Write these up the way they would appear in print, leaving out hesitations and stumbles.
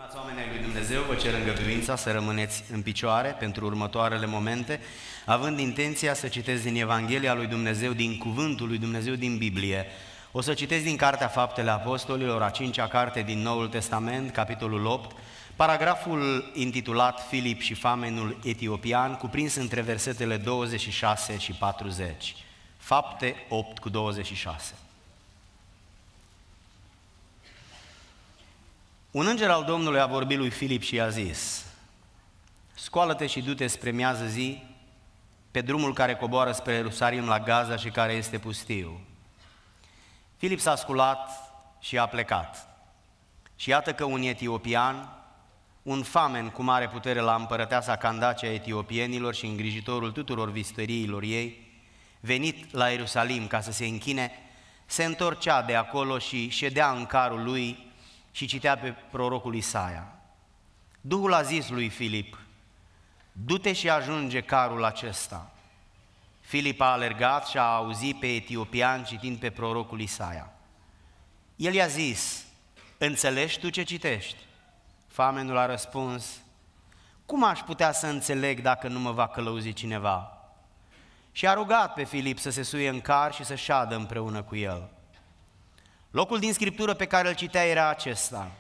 Stimați oameni ai lui Dumnezeu, vă cer îngăduința să rămâneți în picioare pentru următoarele momente, având intenția să citesc din Evanghelia lui Dumnezeu, din Cuvântul lui Dumnezeu din Biblie. O să citesc din Cartea Faptele Apostolilor, a 5-a carte din Noul Testament, capitolul 8, paragraful intitulat Filip și famenul etiopian, cuprins între versetele 26 și 40. Fapte 8:26. Un înger al Domnului a vorbit lui Filip și i-a zis: scoală-te și du-te spre miază zi pe drumul care coboară spre Ierusalim la Gaza și care este pustiu. Filip s-a sculat și a plecat. Și iată că un etiopian, un famen cu mare putere la împărăteasa Candace a etiopienilor și îngrijitorul tuturor visteriilor ei, venit la Ierusalim ca să se închine, se întorcea de acolo și ședea în carul lui și citea pe prorocul Isaia. Duhul a zis lui Filip: du-te și ajunge carul acesta. Filip a alergat și a auzit pe etiopian citind pe prorocul Isaia. El i-a zis: înțelegi tu ce citești? Famenul a răspuns: cum aș putea să înțeleg dacă nu mă va călăuzi cineva? Și a rugat pe Filip să se suie în car și să șadă împreună cu el. Locul din Scriptură pe care îl citea era acesta: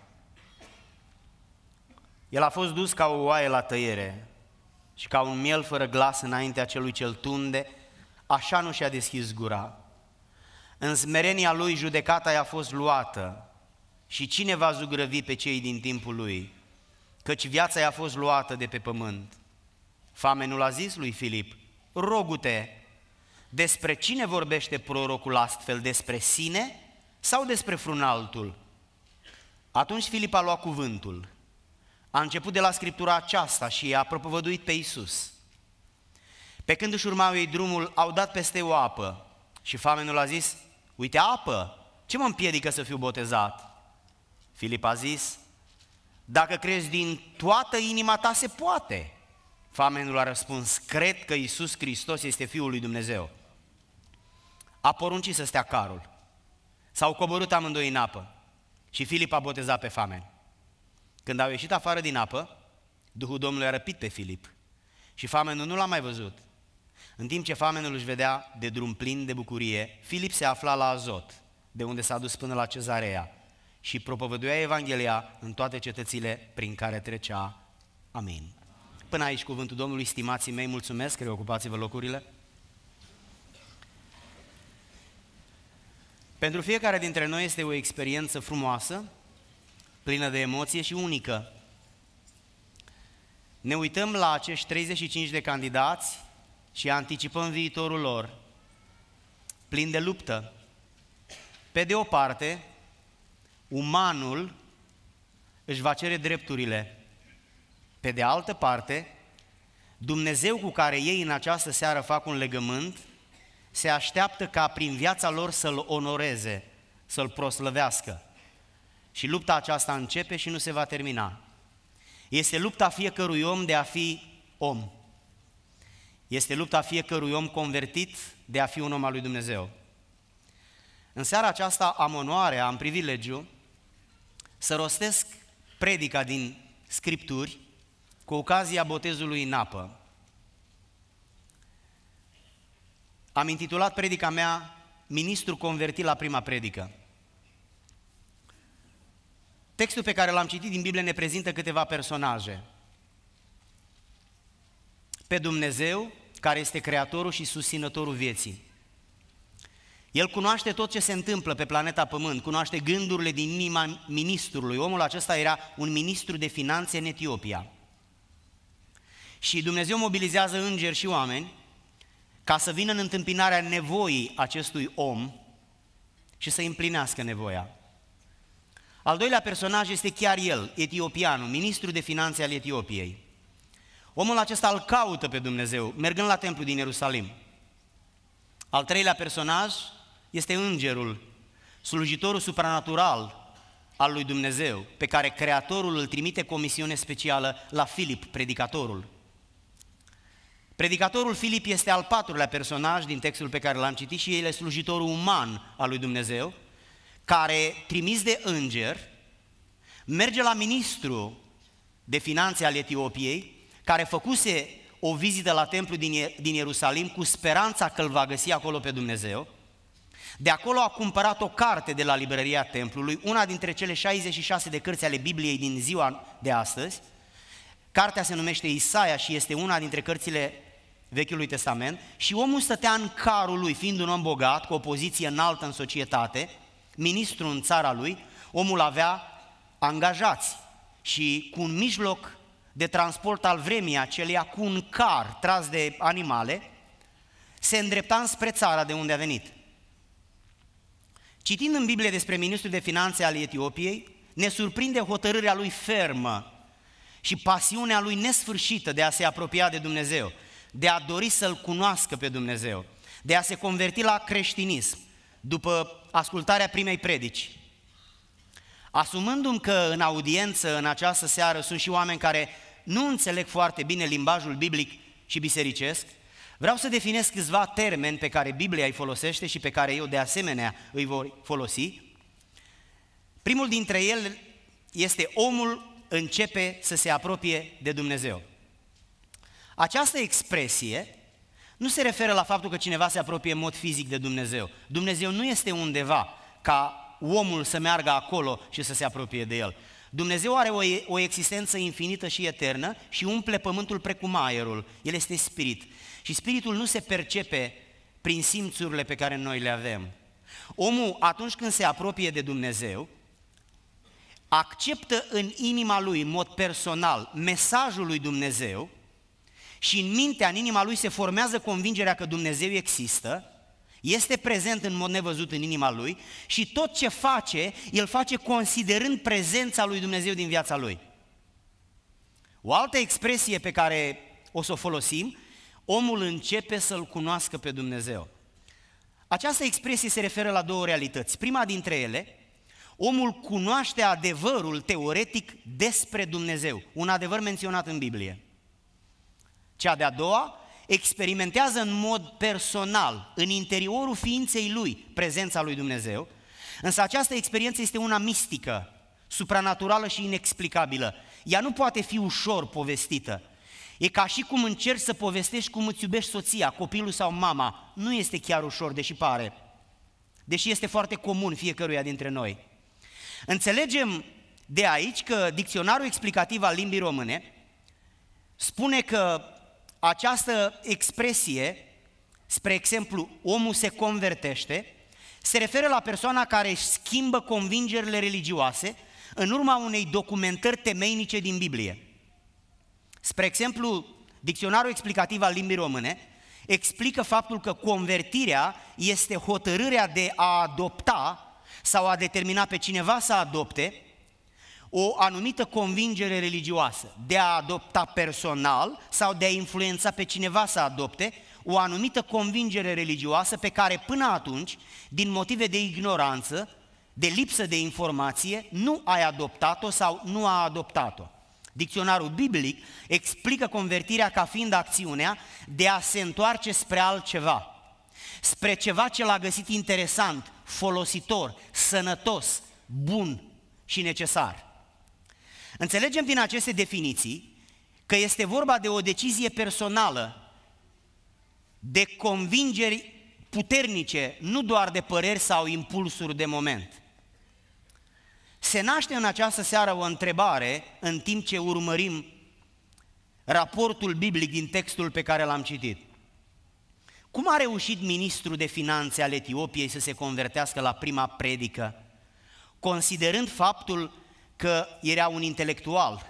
el a fost dus ca o oaie la tăiere și ca un miel fără glas înaintea celui ce-l tunde, așa nu și-a deschis gura. În smerenia lui judecata i-a fost luată și cine va zugrăvi pe cei din timpul lui? Căci viața i-a fost luată de pe pământ. Famenul a zis lui Filip: rogu-te, despre cine vorbește prorocul astfel, despre sine sau despre vreun altul? Atunci Filip a luat cuvântul. A început de la Scriptura aceasta și i-a propovăduit pe Iisus. Pe când își urmau ei drumul, au dat peste o apă și famenul a zis: uite, apă, ce mă împiedică să fiu botezat? Filip a zis: dacă crezi din toată inima ta, se poate. Famenul a răspuns: cred că Iisus Hristos este Fiul lui Dumnezeu. A poruncit să stea carul. S-au coborât amândoi în apă și Filip a botezat pe famen. Când au ieșit afară din apă, Duhul Domnului a răpit pe Filip și famenul nu l-a mai văzut. În timp ce famenul își vedea de drum plin de bucurie, Filip se afla la Azot, de unde s-a dus până la Cezarea, și propovăduia Evanghelia în toate cetățile prin care trecea. Amin. Până aici cuvântul Domnului. Stimații mei, mulțumesc, reocupați-vă locurile. Pentru fiecare dintre noi este o experiență frumoasă, plină de emoție și unică. Ne uităm la acești 35 de candidați și anticipăm viitorul lor, plin de luptă. Pe de o parte, umanul își va cere drepturile. Pe de altă parte, Dumnezeu cu care ei în această seară fac un legământ se așteaptă ca prin viața lor să-L onoreze, să-L proslăvească. Și lupta aceasta începe și nu se va termina. Este lupta fiecărui om de a fi om. Este lupta fiecărui om convertit de a fi un om al lui Dumnezeu. În seara aceasta am onoarea, am privilegiu să rostesc predica din Scripturi cu ocazia botezului în apă. Am intitulat predica mea Ministru convertit la prima predică. Textul pe care l-am citit din Biblie ne prezintă câteva personaje. Pe Dumnezeu, care este creatorul și susținătorul vieții. El cunoaște tot ce se întâmplă pe planeta Pământ, cunoaște gândurile din inima ministrului. Omul acesta era un ministru de finanțe în Etiopia. Și Dumnezeu mobilizează îngeri și oameni ca să vină în întâmpinarea nevoii acestui om și să împlinească nevoia. Al doilea personaj este chiar el, etiopianul, ministru de finanțe al Etiopiei. Omul acesta îl caută pe Dumnezeu, mergând la templu din Ierusalim. Al treilea personaj este îngerul, slujitorul supranatural al lui Dumnezeu, pe care Creatorul îl trimite cu o misiune specială la Filip, predicatorul. Predicatorul Filip este al patrulea personaj din textul pe care l-am citit și el este slujitorul uman al lui Dumnezeu, care, trimis de înger, merge la ministru de finanțe al Etiopiei, care făcuse o vizită la templu din Ierusalim cu speranța că îl va găsi acolo pe Dumnezeu. De acolo a cumpărat o carte de la librăria templului, una dintre cele 66 de cărți ale Bibliei din ziua de astăzi. Cartea se numește Isaia și este una dintre cărțile Vechiului Testament și omul stătea în carul lui, fiind un om bogat, cu o poziție înaltă în societate, ministru în țara lui, omul avea angajați și cu un mijloc de transport al vremii aceleia, cu un car tras de animale, se îndrepta înspre țara de unde a venit. Citind în Biblie despre ministrul de finanțe al Etiopiei, ne surprinde hotărârea lui fermă și pasiunea lui nesfârșită de a se apropia de Dumnezeu, de a dori să-L cunoască pe Dumnezeu, de a se converti la creștinism, după ascultarea primei predici. Asumându-mi că în audiență în această seară sunt și oameni care nu înțeleg foarte bine limbajul biblic și bisericesc, vreau să definez câțiva termeni pe care Biblia îi folosește și pe care eu de asemenea îi voi folosi. Primul dintre ele este: omul începe să se apropie de Dumnezeu. Această expresie nu se referă la faptul că cineva se apropie în mod fizic de Dumnezeu. Dumnezeu nu este undeva ca omul să meargă acolo și să se apropie de El. Dumnezeu are o existență infinită și eternă și umple pământul precum aerul. El este spirit. Și spiritul nu se percepe prin simțurile pe care noi le avem. Omul, atunci când se apropie de Dumnezeu, acceptă în inima lui, în mod personal, mesajul lui Dumnezeu și în mintea, în inima lui se formează convingerea că Dumnezeu există, este prezent în mod nevăzut în inima lui și tot ce face, el face considerând prezența lui Dumnezeu din viața lui. O altă expresie pe care o să o folosim: omul începe să-L cunoască pe Dumnezeu. Această expresie se referă la două realități. Prima dintre ele, omul cunoaște adevărul teoretic despre Dumnezeu, un adevăr menționat în Biblie. Cea de-a doua, experimentează în mod personal, în interiorul ființei lui, prezența lui Dumnezeu, însă această experiență este una mistică, supranaturală și inexplicabilă. Ea nu poate fi ușor povestită. E ca și cum încerci să povestești cum îți iubești soția, copilul sau mama. Nu este chiar ușor, deși pare, deși este foarte comun fiecăruia dintre noi. Înțelegem de aici că dicționarul explicativ al limbii române spune că această expresie, spre exemplu, omul se convertește, se referă la persoana care își schimbă convingerile religioase în urma unei documentări temeinice din Biblie. Spre exemplu, dicționarul explicativ al limbii române explică faptul că convertirea este hotărârea de a adopta sau a determina pe cineva să adopte o anumită convingere religioasă, de a adopta personal sau de a influența pe cineva să adopte o anumită convingere religioasă pe care până atunci, din motive de ignoranță, de lipsă de informație, nu ai adoptat-o sau nu a adoptat-o. Dicționarul biblic explică convertirea ca fiind acțiunea de a se întoarce spre altceva, spre ceva ce l-a găsit interesant, folositor, sănătos, bun și necesar. Înțelegem din aceste definiții că este vorba de o decizie personală, de convingeri puternice, nu doar de păreri sau impulsuri de moment. Se naște în această seară o întrebare în timp ce urmărim raportul biblic din textul pe care l-am citit. Cum a reușit ministrul de finanțe al Etiopiei să se convertească la prima predică, considerând faptul că era un intelectual,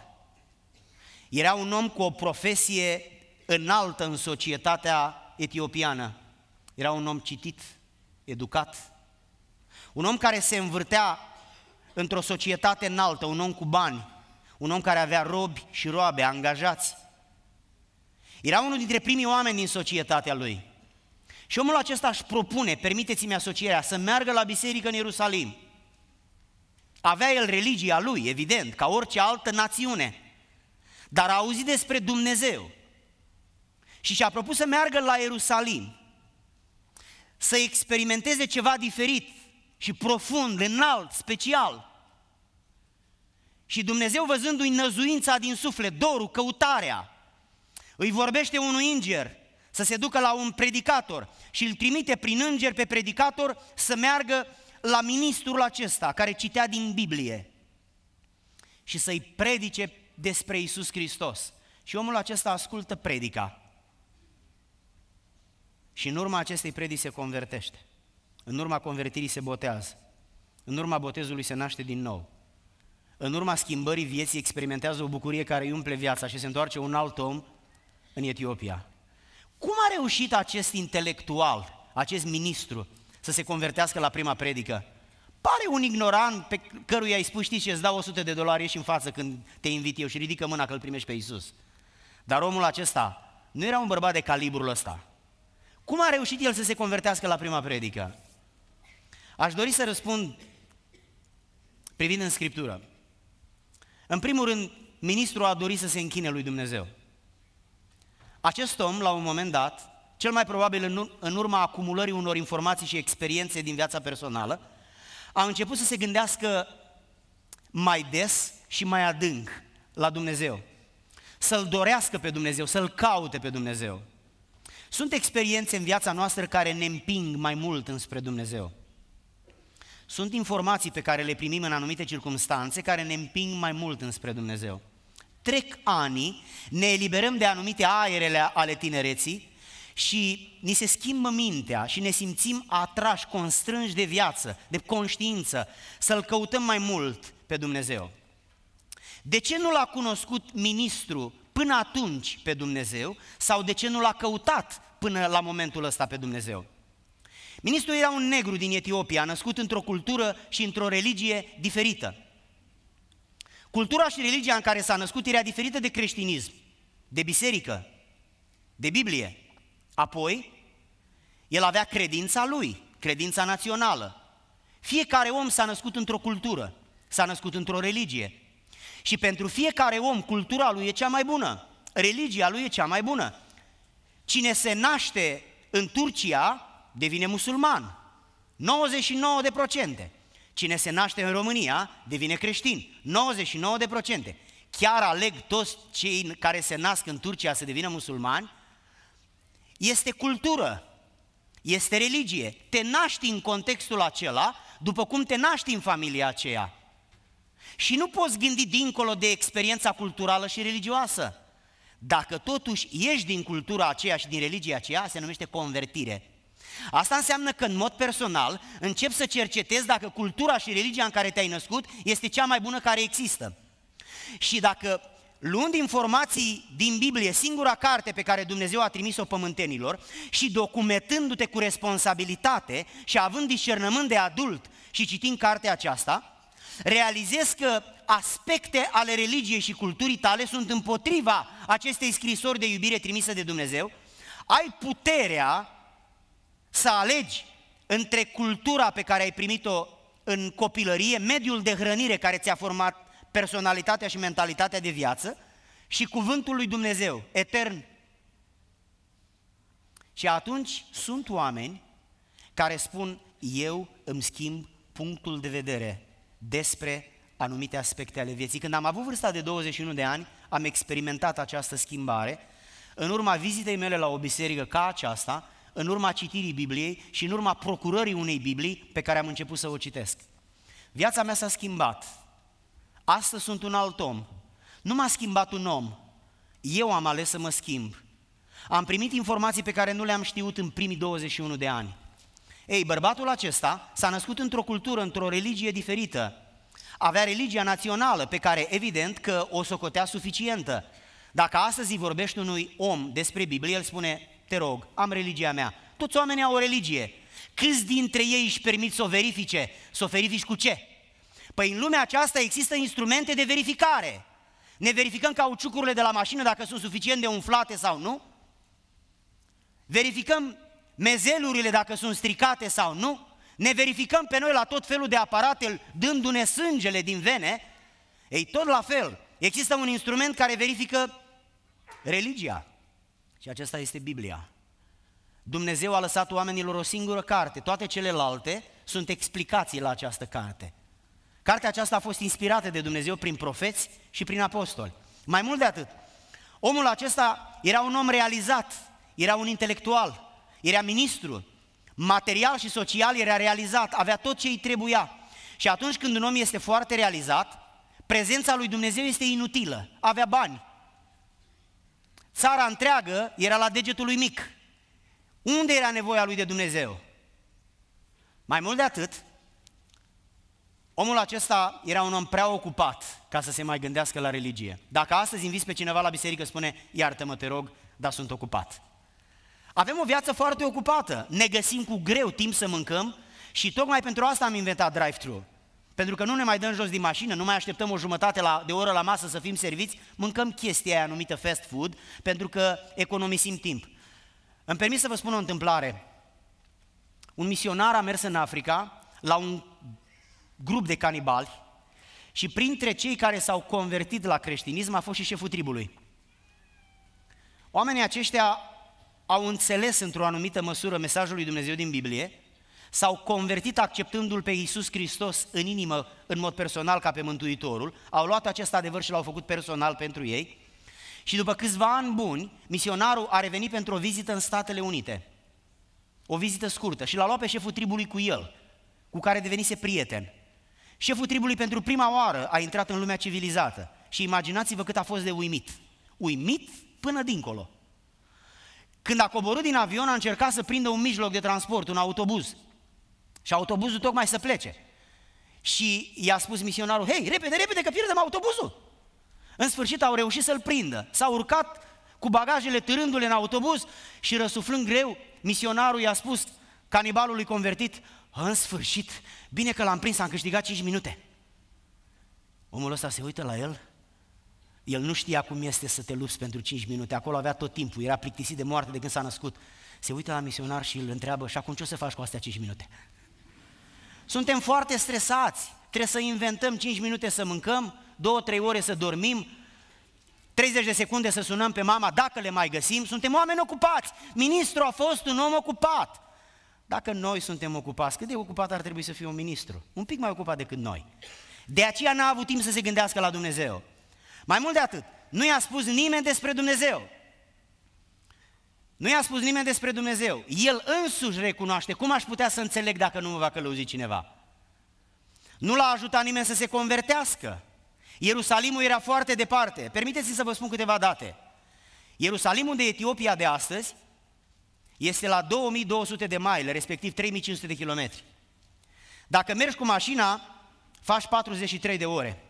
era un om cu o profesie înaltă în societatea etiopiană, era un om citit, educat, un om care se învârtea într-o societate înaltă, un om cu bani, un om care avea robi și roabe, angajați. Era unul dintre primii oameni din societatea lui. Și omul acesta își propune, permiteți-mi asocierea, să meargă la biserică în Ierusalim. Avea el religia lui, evident, ca orice altă națiune, dar a auzit despre Dumnezeu și și-a propus să meargă la Ierusalim, să experimenteze ceva diferit și profund, înalt, special. Și Dumnezeu, văzându-i năzuința din suflet, dorul, căutarea, îi vorbește unui înger să se ducă la un predicator și îl trimite prin înger pe predicator să meargă la ministrul acesta care citea din Biblie și să-i predice despre Iisus Hristos. Și omul acesta ascultă predica și în urma acestei predici se convertește. În urma convertirii se botează. În urma botezului se naște din nou. În urma schimbării vieții experimentează o bucurie care îi umple viața și se întoarce un alt om în Etiopia. Cum a reușit acest intelectual, acest ministru, să se convertească la prima predică? Pare un ignorant pe căruia îi spui, știi ce, îți dau $100, ieși în față când te invit eu și ridică mâna că îl primești pe Iisus. Dar omul acesta nu era un bărbat de calibrul ăsta. Cum a reușit el să se convertească la prima predică? Aș dori să răspund privind în Scriptură. În primul rând, ministrul a dorit să se închine lui Dumnezeu. Acest om, la un moment dat, cel mai probabil în urma acumulării unor informații și experiențe din viața personală, a început să se gândească mai des și mai adânc la Dumnezeu, să-L dorească pe Dumnezeu, să-L caute pe Dumnezeu. Sunt experiențe în viața noastră care ne împing mai mult înspre Dumnezeu. Sunt informații pe care le primim în anumite circumstanțe care ne împing mai mult înspre Dumnezeu. Trec ani, ne eliberăm de anumite aerele ale tinereții și ni se schimbă mintea și ne simțim atrași, constrânși de viață, de conștiință, să-L căutăm mai mult pe Dumnezeu. De ce nu l-a cunoscut ministrul până atunci pe Dumnezeu sau de ce nu l-a căutat până la momentul ăsta pe Dumnezeu? Ministrul era un negru din Etiopia, născut într-o cultură și într-o religie diferită. Cultura și religia în care s-a născut era diferită de creștinism, de biserică, de Biblie. Apoi, el avea credința lui, credința națională. Fiecare om s-a născut într-o cultură, s-a născut într-o religie. Și pentru fiecare om, cultura lui e cea mai bună, religia lui e cea mai bună. Cine se naște în Turcia devine musulman, 99%. Cine se naște în România devine creștin, 99%. Chiar aleg toți cei care se nasc în Turcia să devină musulmani? Este cultură, este religie. Te naști în contextul acela, după cum te naști în familia aceea. Și nu poți gândi dincolo de experiența culturală și religioasă. Dacă totuși ieși din cultura aceea și din religia aceea, se numește convertire. Asta înseamnă că în mod personal începi să cercetezi dacă cultura și religia în care te-ai născut este cea mai bună care există. Și dacă, luând informații din Biblie, singura carte pe care Dumnezeu a trimis-o pământenilor, și documentându-te cu responsabilitate și având discernământ de adult și citind cartea aceasta, realizezi că aspecte ale religiei și culturii tale sunt împotriva acestei scrisori de iubire trimise de Dumnezeu, ai puterea să alegi între cultura pe care ai primit-o în copilărie, mediul de hrănire care ți-a format personalitatea și mentalitatea de viață și cuvântul lui Dumnezeu, etern. Și atunci sunt oameni care spun, eu îmi schimb punctul de vedere despre anumite aspecte ale vieții. Când am avut vârsta de 21 de ani, am experimentat această schimbare în urma vizitei mele la o biserică ca aceasta, în urma citirii Bibliei și în urma procurării unei Biblii pe care am început să o citesc. Viața mea s-a schimbat. Astăzi sunt un alt om. Nu m-a schimbat un om. Eu am ales să mă schimb. Am primit informații pe care nu le-am știut în primii 21 de ani. Ei, bărbatul acesta s-a născut într-o cultură, într-o religie diferită. Avea religia națională pe care, evident, că o socotea suficientă. Dacă astăzi îi vorbești unui om despre Biblie, el spune, te rog, am religia mea. Toți oamenii au o religie. Câți dintre ei își permit să o verifice? Să o verifici cu ce? Păi în lumea aceasta există instrumente de verificare. Ne verificăm cauciucurile de la mașină dacă sunt suficient de umflate sau nu. Verificăm mezelurile dacă sunt stricate sau nu. Ne verificăm pe noi la tot felul de aparate dându-ne sângele din vene. Ei, tot la fel, există un instrument care verifică religia. Și acesta este Biblia. Dumnezeu a lăsat oamenilor o singură carte, toate celelalte sunt explicații la această carte. Cartea aceasta a fost inspirată de Dumnezeu prin profeți și prin apostoli. Mai mult de atât, omul acesta era un om realizat, era un intelectual, era ministru, material și social era realizat, avea tot ce îi trebuia. Și atunci când un om este foarte realizat, prezența lui Dumnezeu este inutilă, avea bani. Țara întreagă era la degetul lui mic. Unde era nevoia lui de Dumnezeu? Mai mult de atât, omul acesta era un om prea ocupat ca să se mai gândească la religie. Dacă astăzi inviți pe cineva la biserică, spune, iartă-mă, te rog, dar sunt ocupat. Avem o viață foarte ocupată, ne găsim cu greu timp să mâncăm și tocmai pentru asta am inventat drive-thru. Pentru că nu ne mai dăm jos din mașină, nu mai așteptăm o jumătate de oră la masă să fim serviți, mâncăm chestia aia numită fast food, pentru că economisim timp. Îmi permit să vă spun o întâmplare. Un misionar a mers în Africa la un grup de canibali și printre cei care s-au convertit la creștinism a fost și șeful tribului. Oamenii aceștia au înțeles într-o anumită măsură mesajul lui Dumnezeu din Biblie, s-au convertit acceptându-L pe Iisus Hristos în inimă, în mod personal, ca pe Mântuitorul, au luat acest adevăr și l-au făcut personal pentru ei și după câțiva ani buni, misionarul a revenit pentru o vizită în Statele Unite, o vizită scurtă și l-a luat pe șeful tribului cu el, cu care devenise prieten. Șeful tribului pentru prima oară a intrat în lumea civilizată și imaginați-vă cât a fost de uimit. Uimit până dincolo. Când a coborât din avion, a încercat să prindă un mijloc de transport, un autobuz. Și autobuzul tocmai să plece. Și i-a spus misionarul, hei, repede, repede, că pierdem autobuzul. În sfârșit au reușit să-l prindă. S-au urcat cu bagajele târându-le în autobuz și răsuflând greu, misionarul i-a spus canibalului convertit, în sfârșit, bine că l-am prins, am câștigat 5 minute. Omul ăsta se uită la el. El nu știa cum este să te lupți pentru 5 minute, acolo avea tot timpul, era plictisit de moarte de când s-a născut. Se uită la misionar și îl întreabă, și acum ce o să faci cu astea 5 minute? Suntem foarte stresați, trebuie să inventăm 5 minute să mâncăm, 2-3 ore să dormim, 30 de secunde să sunăm pe mama dacă le mai găsim, suntem oameni ocupați. Ministrul a fost un om ocupat. Dacă noi suntem ocupați, cât de ocupat ar trebui să fie un ministru? Un pic mai ocupat decât noi. De aceea n-a avut timp să se gândească la Dumnezeu. Mai mult de atât, nu i-a spus nimeni despre Dumnezeu. Nu i-a spus nimeni despre Dumnezeu. El însuși recunoaște, cum aș putea să înțeleg dacă nu mă va călăuzi cineva? Nu l-a ajutat nimeni să se convertească. Ierusalimul era foarte departe. Permiteți-mi să vă spun câteva date. Ierusalimul de Etiopia de astăzi este la 2200 de mile, respectiv 3500 de kilometri. Dacă mergi cu mașina, faci 43 de ore.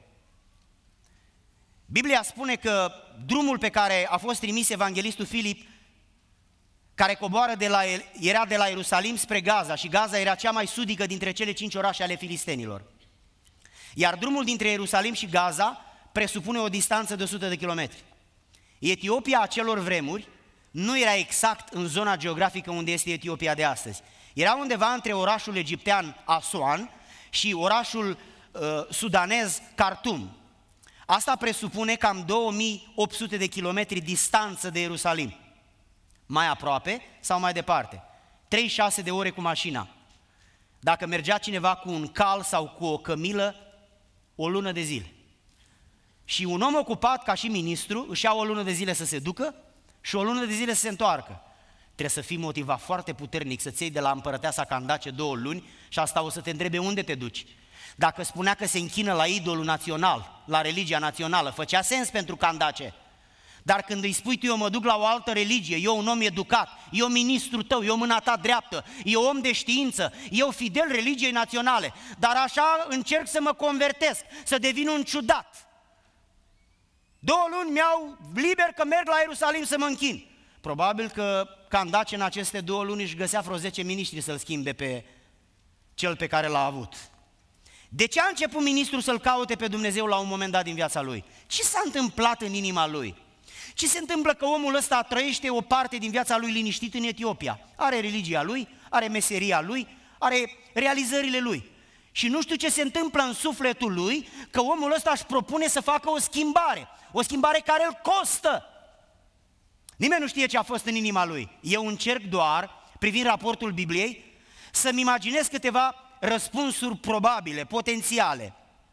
Biblia spune că drumul pe care a fost trimis evanghelistul Filip, care coboară era de la Ierusalim spre Gaza și Gaza era cea mai sudică dintre cele 5 orașe ale filistenilor. Iar drumul dintre Ierusalim și Gaza presupune o distanță de 100 de kilometri. Etiopia acelor vremuri nu era exact în zona geografică unde este Etiopia de astăzi. Era undeva între orașul egiptean Asuan și orașul sudanez Khartoum. Asta presupune cam 2800 de kilometri distanță de Ierusalim. Mai aproape sau mai departe. 36 de ore cu mașina. Dacă mergea cineva cu un cal sau cu o cămilă, o lună de zile. Și un om ocupat ca și ministru își ia o lună de zile să se ducă și o lună de zile să se întoarcă. Trebuie să fii motivat foarte puternic să-ți iei de la împărăteasa Candace 2 luni și asta o să te întrebe unde te duci. Dacă spunea că se închină la idolul național, la religia națională, făcea sens pentru Candace. Dar când îi spui tu, eu mă duc la o altă religie, eu un om educat, eu ministru tău, eu mâna ta dreaptă, eu om de știință, eu fidel religiei naționale, dar așa încerc să mă convertesc, să devin un ciudat. 2 luni mi-au liber că merg la Ierusalim să mă închin. Probabil că Candace în aceste 2 luni își găsea vreo 10 miniștri să-l schimbe pe cel pe care l-a avut. De ce a început ministrul să-L caute pe Dumnezeu la un moment dat din viața lui? Ce s-a întâmplat în inima lui? Ce se întâmplă că omul ăsta trăiește o parte din viața lui liniștit în Etiopia? Are religia lui, are meseria lui, are realizările lui. Și nu știu ce se întâmplă în sufletul lui, că omul ăsta își propune să facă o schimbare care îl costă. Nimeni nu știe ce a fost în inima lui. Eu încerc doar, privind raportul Bibliei, să-mi imaginez câteva răspunsuri probabile, potențiale.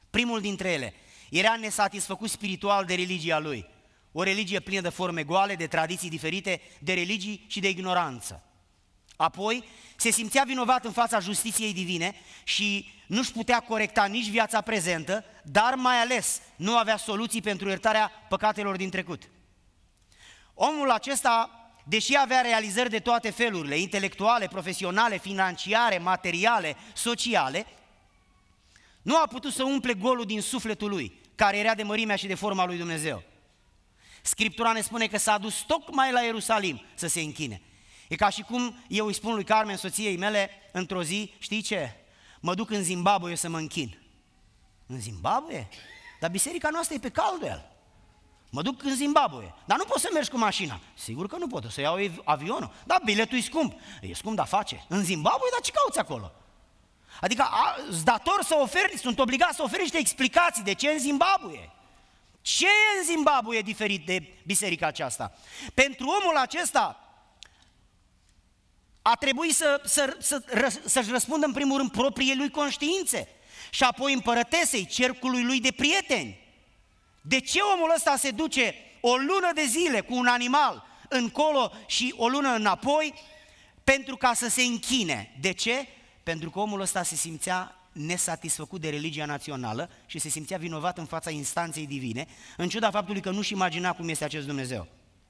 Primul dintre ele, era nesatisfăcut spiritual de religia lui. O religie plină de forme goale, de tradiții diferite, de religii și de ignoranță. Apoi, se simțea vinovat în fața justiției divine și nu-și putea corecta nici viața prezentă, dar mai ales nu avea soluții pentru iertarea păcatelor din trecut. Omul acesta, deși avea realizări de toate felurile, intelectuale, profesionale, financiare, materiale, sociale, nu a putut să umple golul din sufletul lui, care era de mărimea și de forma lui Dumnezeu. Scriptura ne spune că s-a dus tocmai la Ierusalim să se închine. E ca și cum eu îi spun lui Carmen, soției mele, într-o zi, știi ce? Mă duc în Zimbabwe să mă închin. În Zimbabwe? Dar biserica noastră e pe Caldwell. Mă duc în Zimbabwe, dar nu poți să mergi cu mașina. Sigur că nu pot, o să iau avionul. Da, biletul e scump. E scump, dar face. În Zimbabwe, dar ce cauți acolo? Adică îți dator să oferi, sunt obligat să oferi niște explicații de ce în Zimbabwe. Ce e în Zimbabwe diferit de biserica aceasta? Pentru omul acesta a trebuit să-și răspundă în primul rând propriei lui conștiințe și apoi împărătesei, cercului lui de prieteni. De ce omul ăsta se duce o lună de zile cu un animal încolo și o lună înapoi? Pentru ca să se închine. De ce? Pentru că omul ăsta se simțea nesatisfăcut de religia națională și se simțea vinovat în fața instanței divine, în ciuda faptului că nu-și imagina cum este acest Dumnezeu.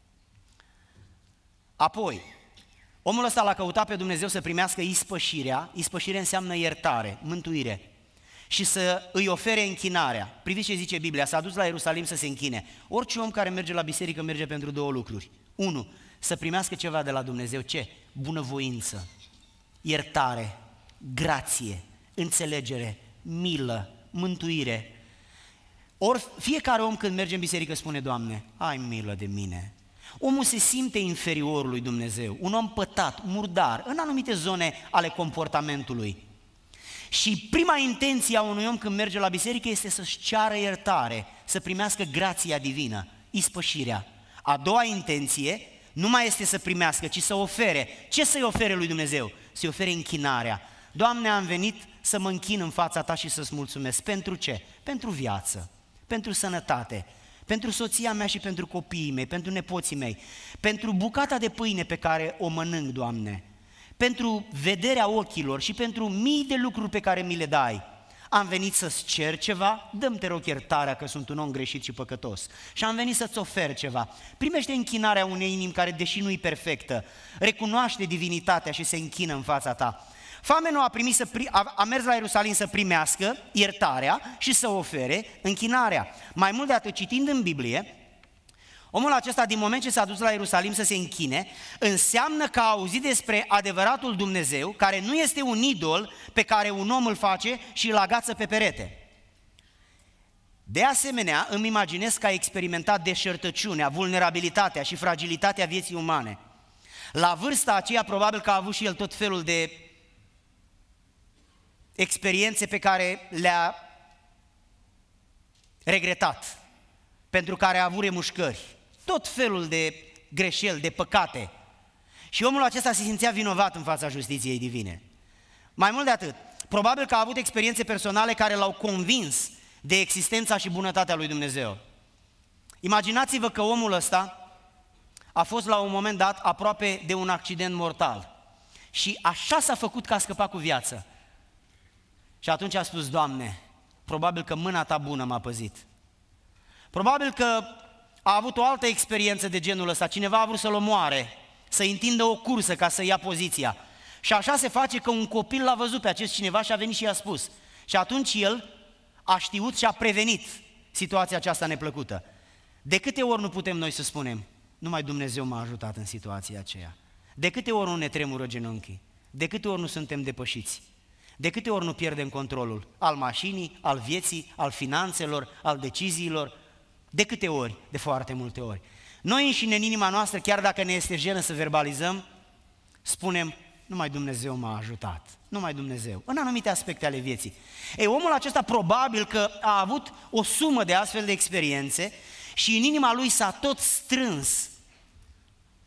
Apoi, omul ăsta l-a căutat pe Dumnezeu să primească ispășirea. Ispășire înseamnă iertare, mântuire, și să îi ofere închinarea. Priviți ce zice Biblia, s-a dus la Ierusalim să se închine. Orice om care merge la biserică merge pentru două lucruri. 1. Să primească ceva de la Dumnezeu. Ce? Bunăvoință, iertare, grație, înțelegere, milă, mântuire. Ori fiecare om când merge în biserică spune: Doamne, ai milă de mine. Omul se simte inferior lui Dumnezeu, un om pătat, murdar, în anumite zone ale comportamentului. Și prima intenție a unui om când merge la biserică este să-și ceară iertare, să primească grația divină, ispășirea. A doua intenție nu mai este să primească, ci să ofere. Ce să-i ofere lui Dumnezeu? Să-i ofere închinarea. Doamne, am venit să mă închin în fața Ta și să-ți mulțumesc. Pentru ce? Pentru viață, pentru sănătate, pentru soția mea și pentru copiii mei, pentru nepoții mei, pentru bucata de pâine pe care o mănânc, Doamne, pentru vederea ochilor și pentru mii de lucruri pe care mi le dai. Am venit să-ți cer ceva, dă-mi, te rog, iertarea că sunt un om greșit și păcătos. Și am venit să-ți ofer ceva. Primește închinarea unei inimi care, deși nu-i perfectă, recunoaște divinitatea și se închină în fața Ta. Famenul a mers la Ierusalim să primească iertarea și să ofere închinarea. Mai mult de atât, citind în Biblie, omul acesta, din moment ce s-a dus la Ierusalim să se închine, înseamnă că a auzit despre adevăratul Dumnezeu, care nu este un idol pe care un om îl face și îl agață pe perete. De asemenea, îmi imaginez că a experimentat deșertăciunea, vulnerabilitatea și fragilitatea vieții umane. La vârsta aceea, probabil că a avut și el tot felul de experiențe pe care le-a regretat, pentru care a avut remușcări, tot felul de greșeli, de păcate. Și omul acesta se simțea vinovat în fața justiției divine. Mai mult de atât, probabil că a avut experiențe personale care l-au convins de existența și bunătatea lui Dumnezeu. Imaginați-vă că omul ăsta a fost la un moment dat aproape de un accident mortal și așa s-a făcut că a scăpat cu viață. Și atunci a spus: Doamne, probabil că mâna Ta bună m-a păzit. Probabil că a avut o altă experiență de genul ăsta, cineva a vrut să-l omoare, să întindă o cursă ca să ia poziția. Și așa se face că un copil l-a văzut pe acest cineva și a venit și i-a spus. Și atunci el a știut și a prevenit situația aceasta neplăcută. De câte ori nu putem noi să spunem: numai Dumnezeu m-a ajutat în situația aceea? De câte ori nu ne tremură genunchii? De câte ori nu suntem depășiți? De câte ori nu pierdem controlul al mașinii, al vieții, al finanțelor, al deciziilor? De câte ori? De foarte multe ori. Noi înșine în inima noastră, chiar dacă ne este jenă să verbalizăm, spunem: numai Dumnezeu m-a ajutat, numai Dumnezeu, în anumite aspecte ale vieții. Ei, omul acesta probabil că a avut o sumă de astfel de experiențe și în inima lui s-a tot strâns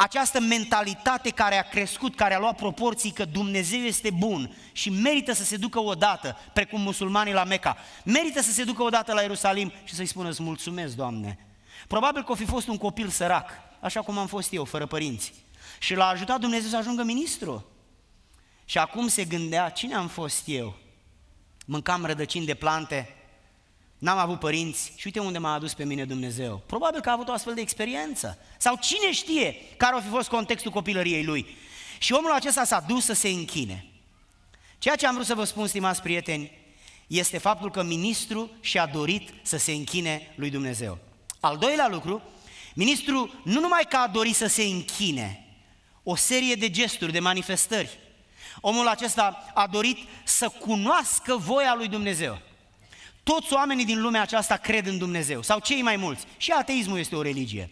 această mentalitate care a crescut, care a luat proporții că Dumnezeu este bun și merită să se ducă odată, precum musulmanii la Meca, merită să se ducă odată la Ierusalim și să-i spună: îți mulțumesc, Doamne. Probabil că o fi fost un copil sărac, așa cum am fost eu, fără părinți, și l-a ajutat Dumnezeu să ajungă ministru. Și acum se gândea: cine am fost eu? Mâncam rădăcini de plante, n-am avut părinți și uite unde m-a adus pe mine Dumnezeu. Probabil că a avut o astfel de experiență. Sau cine știe care a fi fost contextul copilăriei lui. Și omul acesta s-a dus să se închine. Ceea ce am vrut să vă spun, stimați prieteni, este faptul că ministrul și-a dorit să se închine lui Dumnezeu. Al doilea lucru, ministrul nu numai că a dorit să se închine, o serie de gesturi, de manifestări. Omul acesta a dorit să cunoască voia lui Dumnezeu. Toți oamenii din lumea aceasta cred în Dumnezeu, sau cei mai mulți. Și ateismul este o religie.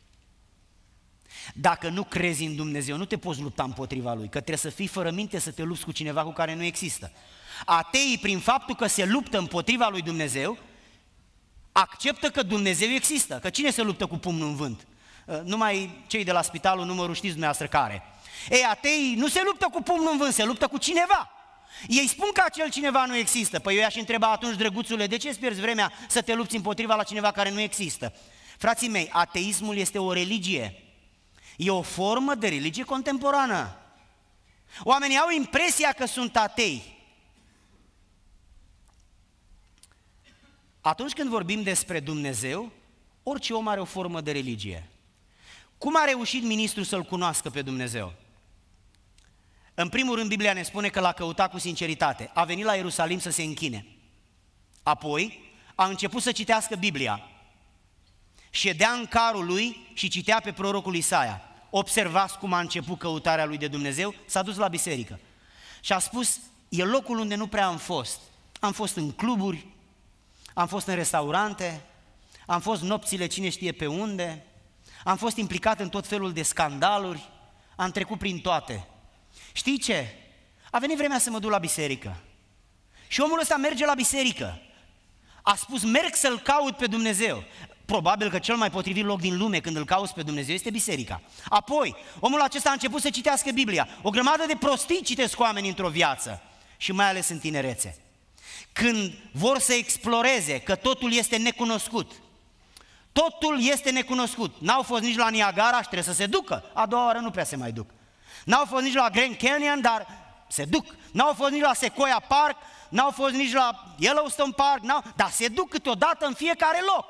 Dacă nu crezi în Dumnezeu, nu te poți lupta împotriva Lui, că trebuie să fii fără minte să te lupți cu cineva cu care nu există. Ateii, prin faptul că se luptă împotriva lui Dumnezeu, acceptă că Dumnezeu există, că cine se luptă cu pumnul în vânt? Numai cei de la spitalul numărul știți dumneavoastră care. Ei, ateii nu se luptă cu pumnul în vânt, se luptă cu cineva. Ei spun că acel cineva nu există. Păi eu i-aș întreba atunci: drăguțule, de ce îți pierzi vremea să te lupți împotriva la cineva care nu există? Frații mei, ateismul este o religie. E o formă de religie contemporană. Oamenii au impresia că sunt atei. Atunci când vorbim despre Dumnezeu, orice om are o formă de religie. Cum a reușit ministrul să-L cunoască pe Dumnezeu? În primul rând, Biblia ne spune că l-a căutat cu sinceritate. A venit la Ierusalim să se închine. Apoi a început să citească Biblia. Ședea în carul lui și citea pe prorocul Isaia. Observați cum a început căutarea lui de Dumnezeu. S-a dus la biserică și a spus: e locul unde nu prea am fost. Am fost în cluburi, am fost în restaurante, am fost nopțile cine știe pe unde, am fost implicat în tot felul de scandaluri, am trecut prin toate. Știi ce? A venit vremea să mă duc la biserică. Și omul ăsta merge la biserică. A spus: merg să-L caut pe Dumnezeu. Probabil că cel mai potrivit loc din lume când îl cauți pe Dumnezeu este biserica. Apoi, omul acesta a început să citească Biblia. O grămadă de prostii citesc oamenii într-o viață și mai ales în tinerețe. Când vor să exploreze că totul este necunoscut, totul este necunoscut. N-au fost nici la Niagara și trebuie să se ducă. A doua oară nu prea se mai duc. N-au fost nici la Grand Canyon, dar se duc. N-au fost nici la Sequoia Park, n-au fost nici la Yellowstone Park, dar se duc câteodată în fiecare loc.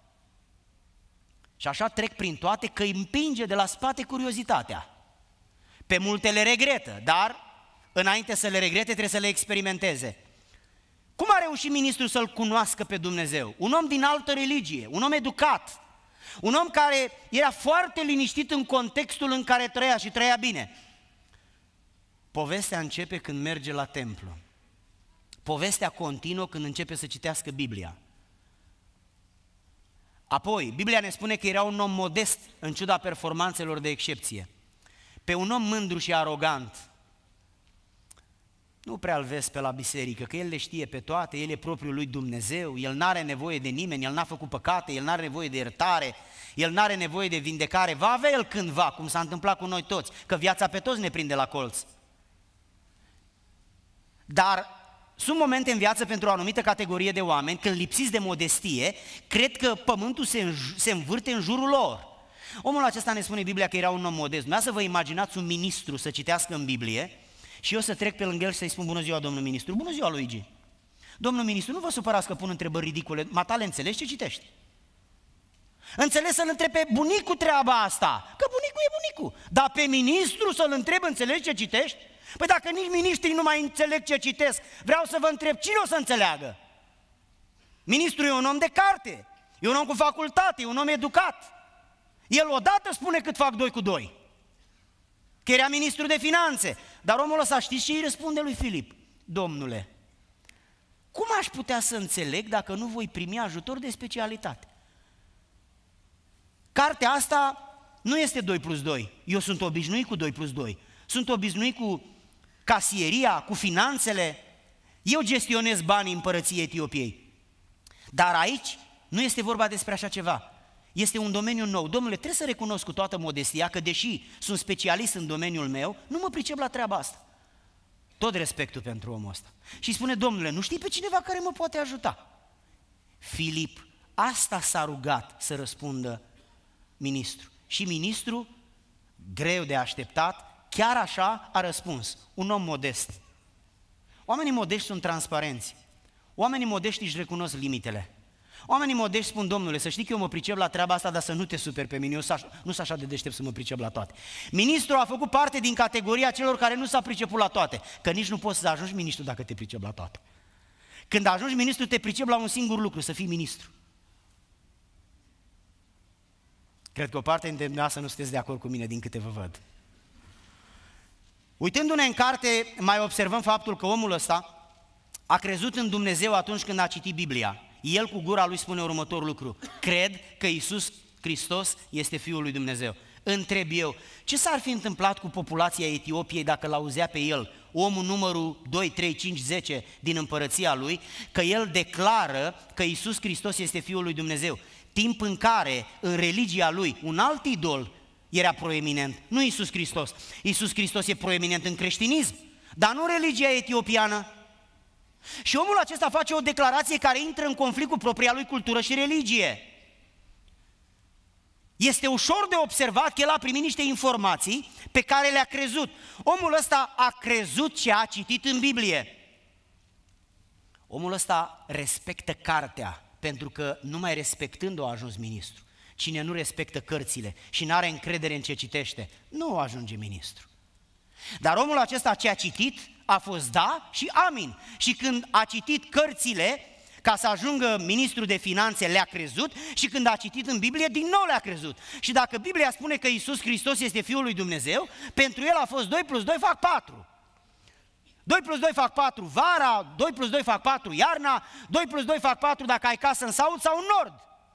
Și așa trec prin toate, că îi împinge de la spate curiozitatea. Pe multe le regretă, dar înainte să le regrete trebuie să le experimenteze. Cum a reușit ministrul să-L cunoască pe Dumnezeu? Un om din altă religie, un om educat, un om care era foarte liniștit în contextul în care trăia și trăia bine. Povestea începe când merge la templu. Povestea continuă când începe să citească Biblia. Apoi, Biblia ne spune că era un om modest în ciuda performanțelor de excepție. Pe un om mândru și arogant nu prea-l vezi pe la biserică, că el le știe pe toate, el e propriul lui Dumnezeu, el n-are nevoie de nimeni, el n-a făcut păcate, el n-are nevoie de iertare, el n-are nevoie de vindecare, va avea el cândva, cum s-a întâmplat cu noi toți, că viața pe toți ne prinde la colț. Dar sunt momente în viață pentru o anumită categorie de oameni, când lipsiți de modestie, cred că pământul se învârte în jurul lor. Omul acesta ne spune Biblia că era un om modest. Nu să vă imaginați un ministru să citească în Biblie și eu să trec pe lângă el și să-i spun: bună ziua, domnul ministru. Bună ziua, Luigi. Domnul ministru, nu vă supărați că pun întrebări ridicole, matale, înțelegi ce citești? Înțeles să-l întreb pe bunicul treaba asta, că bunicul e bunicul, dar pe ministru să-l întreb: înțelegi ce citești? Păi dacă nici miniștrii nu mai înțeleg ce citesc, vreau să vă întreb, cine o să înțeleagă? Ministrul e un om de carte, e un om cu facultate, e un om educat. El odată spune cât fac 2 cu 2, că era ministru de finanțe. Dar omul ăsta, știți ce îi răspunde lui Filip? Domnule, cum aș putea să înțeleg dacă nu voi primi ajutor de specialitate? Cartea asta nu este 2 plus 2, eu sunt obișnuit cu 2 plus 2, sunt obișnuit cu casieria, cu finanțele, eu gestionez banii împărăției Etiopiei. Dar aici nu este vorba despre așa ceva. Este un domeniu nou. Domnule, trebuie să recunosc cu toată modestia că deși sunt specialist în domeniul meu, nu mă pricep la treaba asta. Tot respectul pentru omul ăsta. Și spune, Domnule, nu știi pe cineva care mă poate ajuta? Filip, asta s-a rugat să răspundă ministru. Și ministru, greu de așteptat, chiar așa a răspuns. Un om modest. Oamenii modești sunt transparenți. Oamenii modești își recunosc limitele. Oamenii modești spun, Domnule, să știi că eu mă pricep la treaba asta, dar să nu te superi pe mine, eu nu sunt așa de deștept să mă pricep la toate. Ministrul a făcut parte din categoria celor care nu s-a priceput la toate, că nici nu poți să ajungi ministru dacă te pricep la toate. Când ajungi ministru, te pricep la un singur lucru, să fii ministru. Cred că o parte dintre dumneavoastră nu sunteți de acord cu mine, din câte vă văd. Uitându-ne în carte, mai observăm faptul că omul ăsta a crezut în Dumnezeu atunci când a citit Biblia. El cu gura lui spune următorul lucru: cred că Iisus Hristos este Fiul lui Dumnezeu. Întreb eu, ce s-ar fi întâmplat cu populația Etiopiei dacă l-auzea pe el, omul numărul 2, 3, 5, 10 din împărăția lui, că el declară că Iisus Hristos este Fiul lui Dumnezeu, timp în care în religia lui un alt idol era proeminent, nu Iisus Hristos. Iisus Hristos e proeminent în creștinism, dar nu în religia etiopiană. Și omul acesta face o declarație care intră în conflict cu propria lui cultură și religie. Este ușor de observat că el a primit niște informații pe care le-a crezut. Omul ăsta a crezut ce a citit în Biblie. Omul ăsta respectă cartea, pentru că numai respectând-o a ajuns ministru. Cine nu respectă cărțile și nu are încredere în ce citește, nu ajunge ministru. Dar omul acesta ce a citit a fost da și amin. Și când a citit cărțile ca să ajungă ministru de finanțe, le-a crezut, și când a citit în Biblie, din nou le-a crezut. Și dacă Biblia spune că Iisus Hristos este Fiul lui Dumnezeu, pentru el a fost 2 plus 2 fac 4. 2 plus 2 fac 4 vara, 2 plus 2 fac 4 iarna, 2 plus 2 fac 4 dacă ai casă în Saud sau în Nord.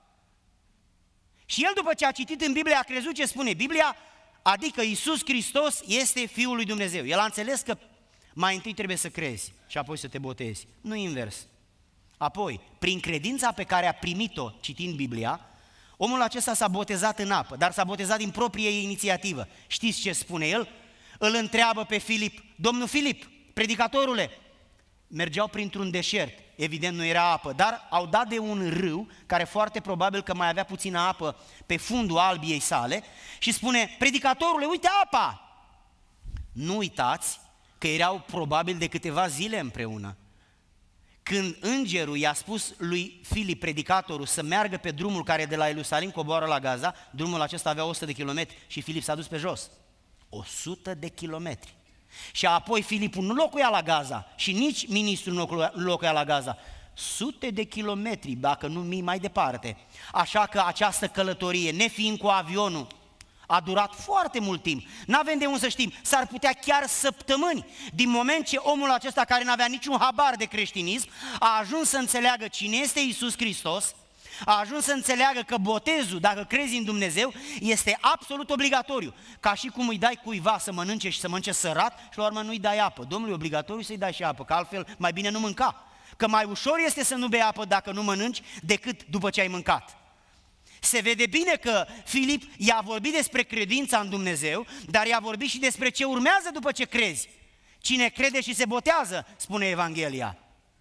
Și el, după ce a citit în Biblie, a crezut ce spune Biblia, adică Iisus Hristos este Fiul lui Dumnezeu. El a înțeles că mai întâi trebuie să crezi și apoi să te botezi, nu invers. Apoi, prin credința pe care a primit-o citind Biblia, omul acesta s-a botezat în apă, dar s-a botezat din proprie inițiativă. Știți ce spune el? Îl întreabă pe Filip: Domnul Filip, predicatorule, mergeau printr-un deșert, evident nu era apă, dar au dat de un râu care foarte probabil că mai avea puțină apă pe fundul albiei sale și spune: predicatorule, uite apa! Nu uitați că erau probabil de câteva zile împreună. Când îngerul i-a spus lui Filip, predicatorul, să meargă pe drumul care de la Ierusalim coboară la Gaza, drumul acesta avea 100 de kilometri și Filip s-a dus pe jos. 100 de kilometri. Și apoi Filipul nu locuia la Gaza și nici ministrul nu locuia la Gaza. Sute de kilometri, dacă nu mii mai departe. Așa că această călătorie, nefiind cu avionul, a durat foarte mult timp. N-avem de unde să știm, s-ar putea chiar săptămâni, din moment ce omul acesta, care n-avea niciun habar de creștinism, a ajuns să înțeleagă cine este Iisus Hristos, a ajuns să înțeleagă că botezul, dacă crezi în Dumnezeu, este absolut obligatoriu. Ca și cum îi dai cuiva să mănânce și să mănânce sărat și la urmă nu îi dai apă. Domnule, e obligatoriu să-i dai și apă, că altfel mai bine nu mânca. Că mai ușor este să nu bei apă dacă nu mănânci decât după ce ai mâncat. Se vede bine că Filip i-a vorbit despre credința în Dumnezeu, dar i-a vorbit și despre ce urmează după ce crezi. Cine crede și se botează, spune Evanghelia.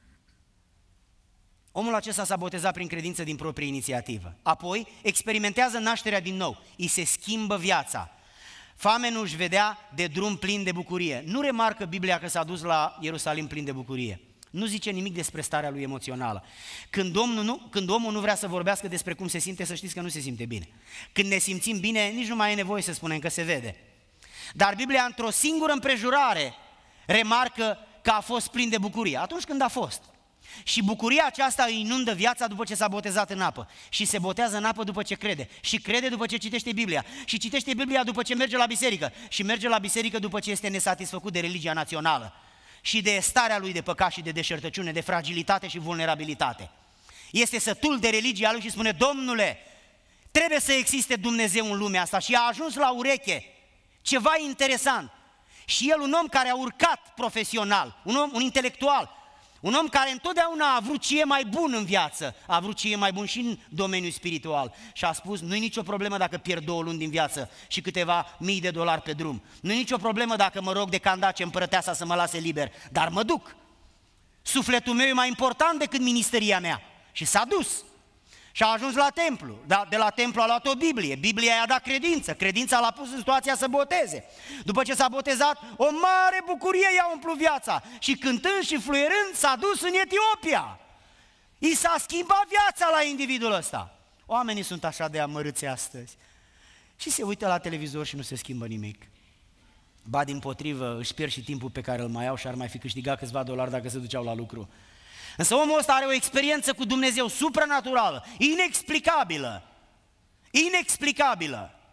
Omul acesta s-a botezat prin credință din proprie inițiativă. Apoi experimentează nașterea din nou, îi se schimbă viața. Famenul își vedea de drum plin de bucurie. Nu remarcă Biblia că s-a dus la Ierusalim plin de bucurie. Nu zice nimic despre starea lui emoțională. Când omul nu vrea să vorbească despre cum se simte, să știți că nu se simte bine. Când ne simțim bine, nici nu mai e nevoie să spunem că se vede. Dar Biblia, într-o singură împrejurare, remarcă că a fost plin de bucurie. Atunci când a fost. Și bucuria aceasta îi inundă viața după ce s-a botezat în apă. Și se botează în apă după ce crede. Și crede după ce citește Biblia. Și citește Biblia după ce merge la biserică. Și merge la biserică după ce este nesatisfăcut de religia națională. Și de starea lui de păcat și de deșertăciune, de fragilitate și vulnerabilitate. Este sătul de religia lui și spune: Domnule, trebuie să existe Dumnezeu în lumea asta. Și a ajuns la ureche ceva interesant. Și el, un om care a urcat profesional, un intelectual, Un om care întotdeauna a vrut ce e mai bun în viață, a vrut ce e mai bun și în domeniul spiritual. Și a spus, nu-i nicio problemă dacă pierd 2 luni din viață și câteva mii de dolari pe drum. Nu-i nicio problemă dacă mă rog de Candace împărăteasa să mă lase liber, dar mă duc. Sufletul meu e mai important decât ministeria mea. Și s-a dus. Și a ajuns la templu, de la templu a luat o Biblie, Biblia i-a dat credință, credința l-a pus în situația să boteze. După ce s-a botezat, o mare bucurie i-a umplut viața și cântând și fluierând s-a dus în Etiopia. I s-a schimbat viața la individul ăsta. Oamenii sunt așa de amărâți astăzi și se uită la televizor și nu se schimbă nimic. Ba dimpotrivă, își pierd și timpul pe care îl mai au și ar mai fi câștigat câțiva dolari dacă se duceau la lucru. Însă omul ăsta are o experiență cu Dumnezeu supranaturală, inexplicabilă, inexplicabilă.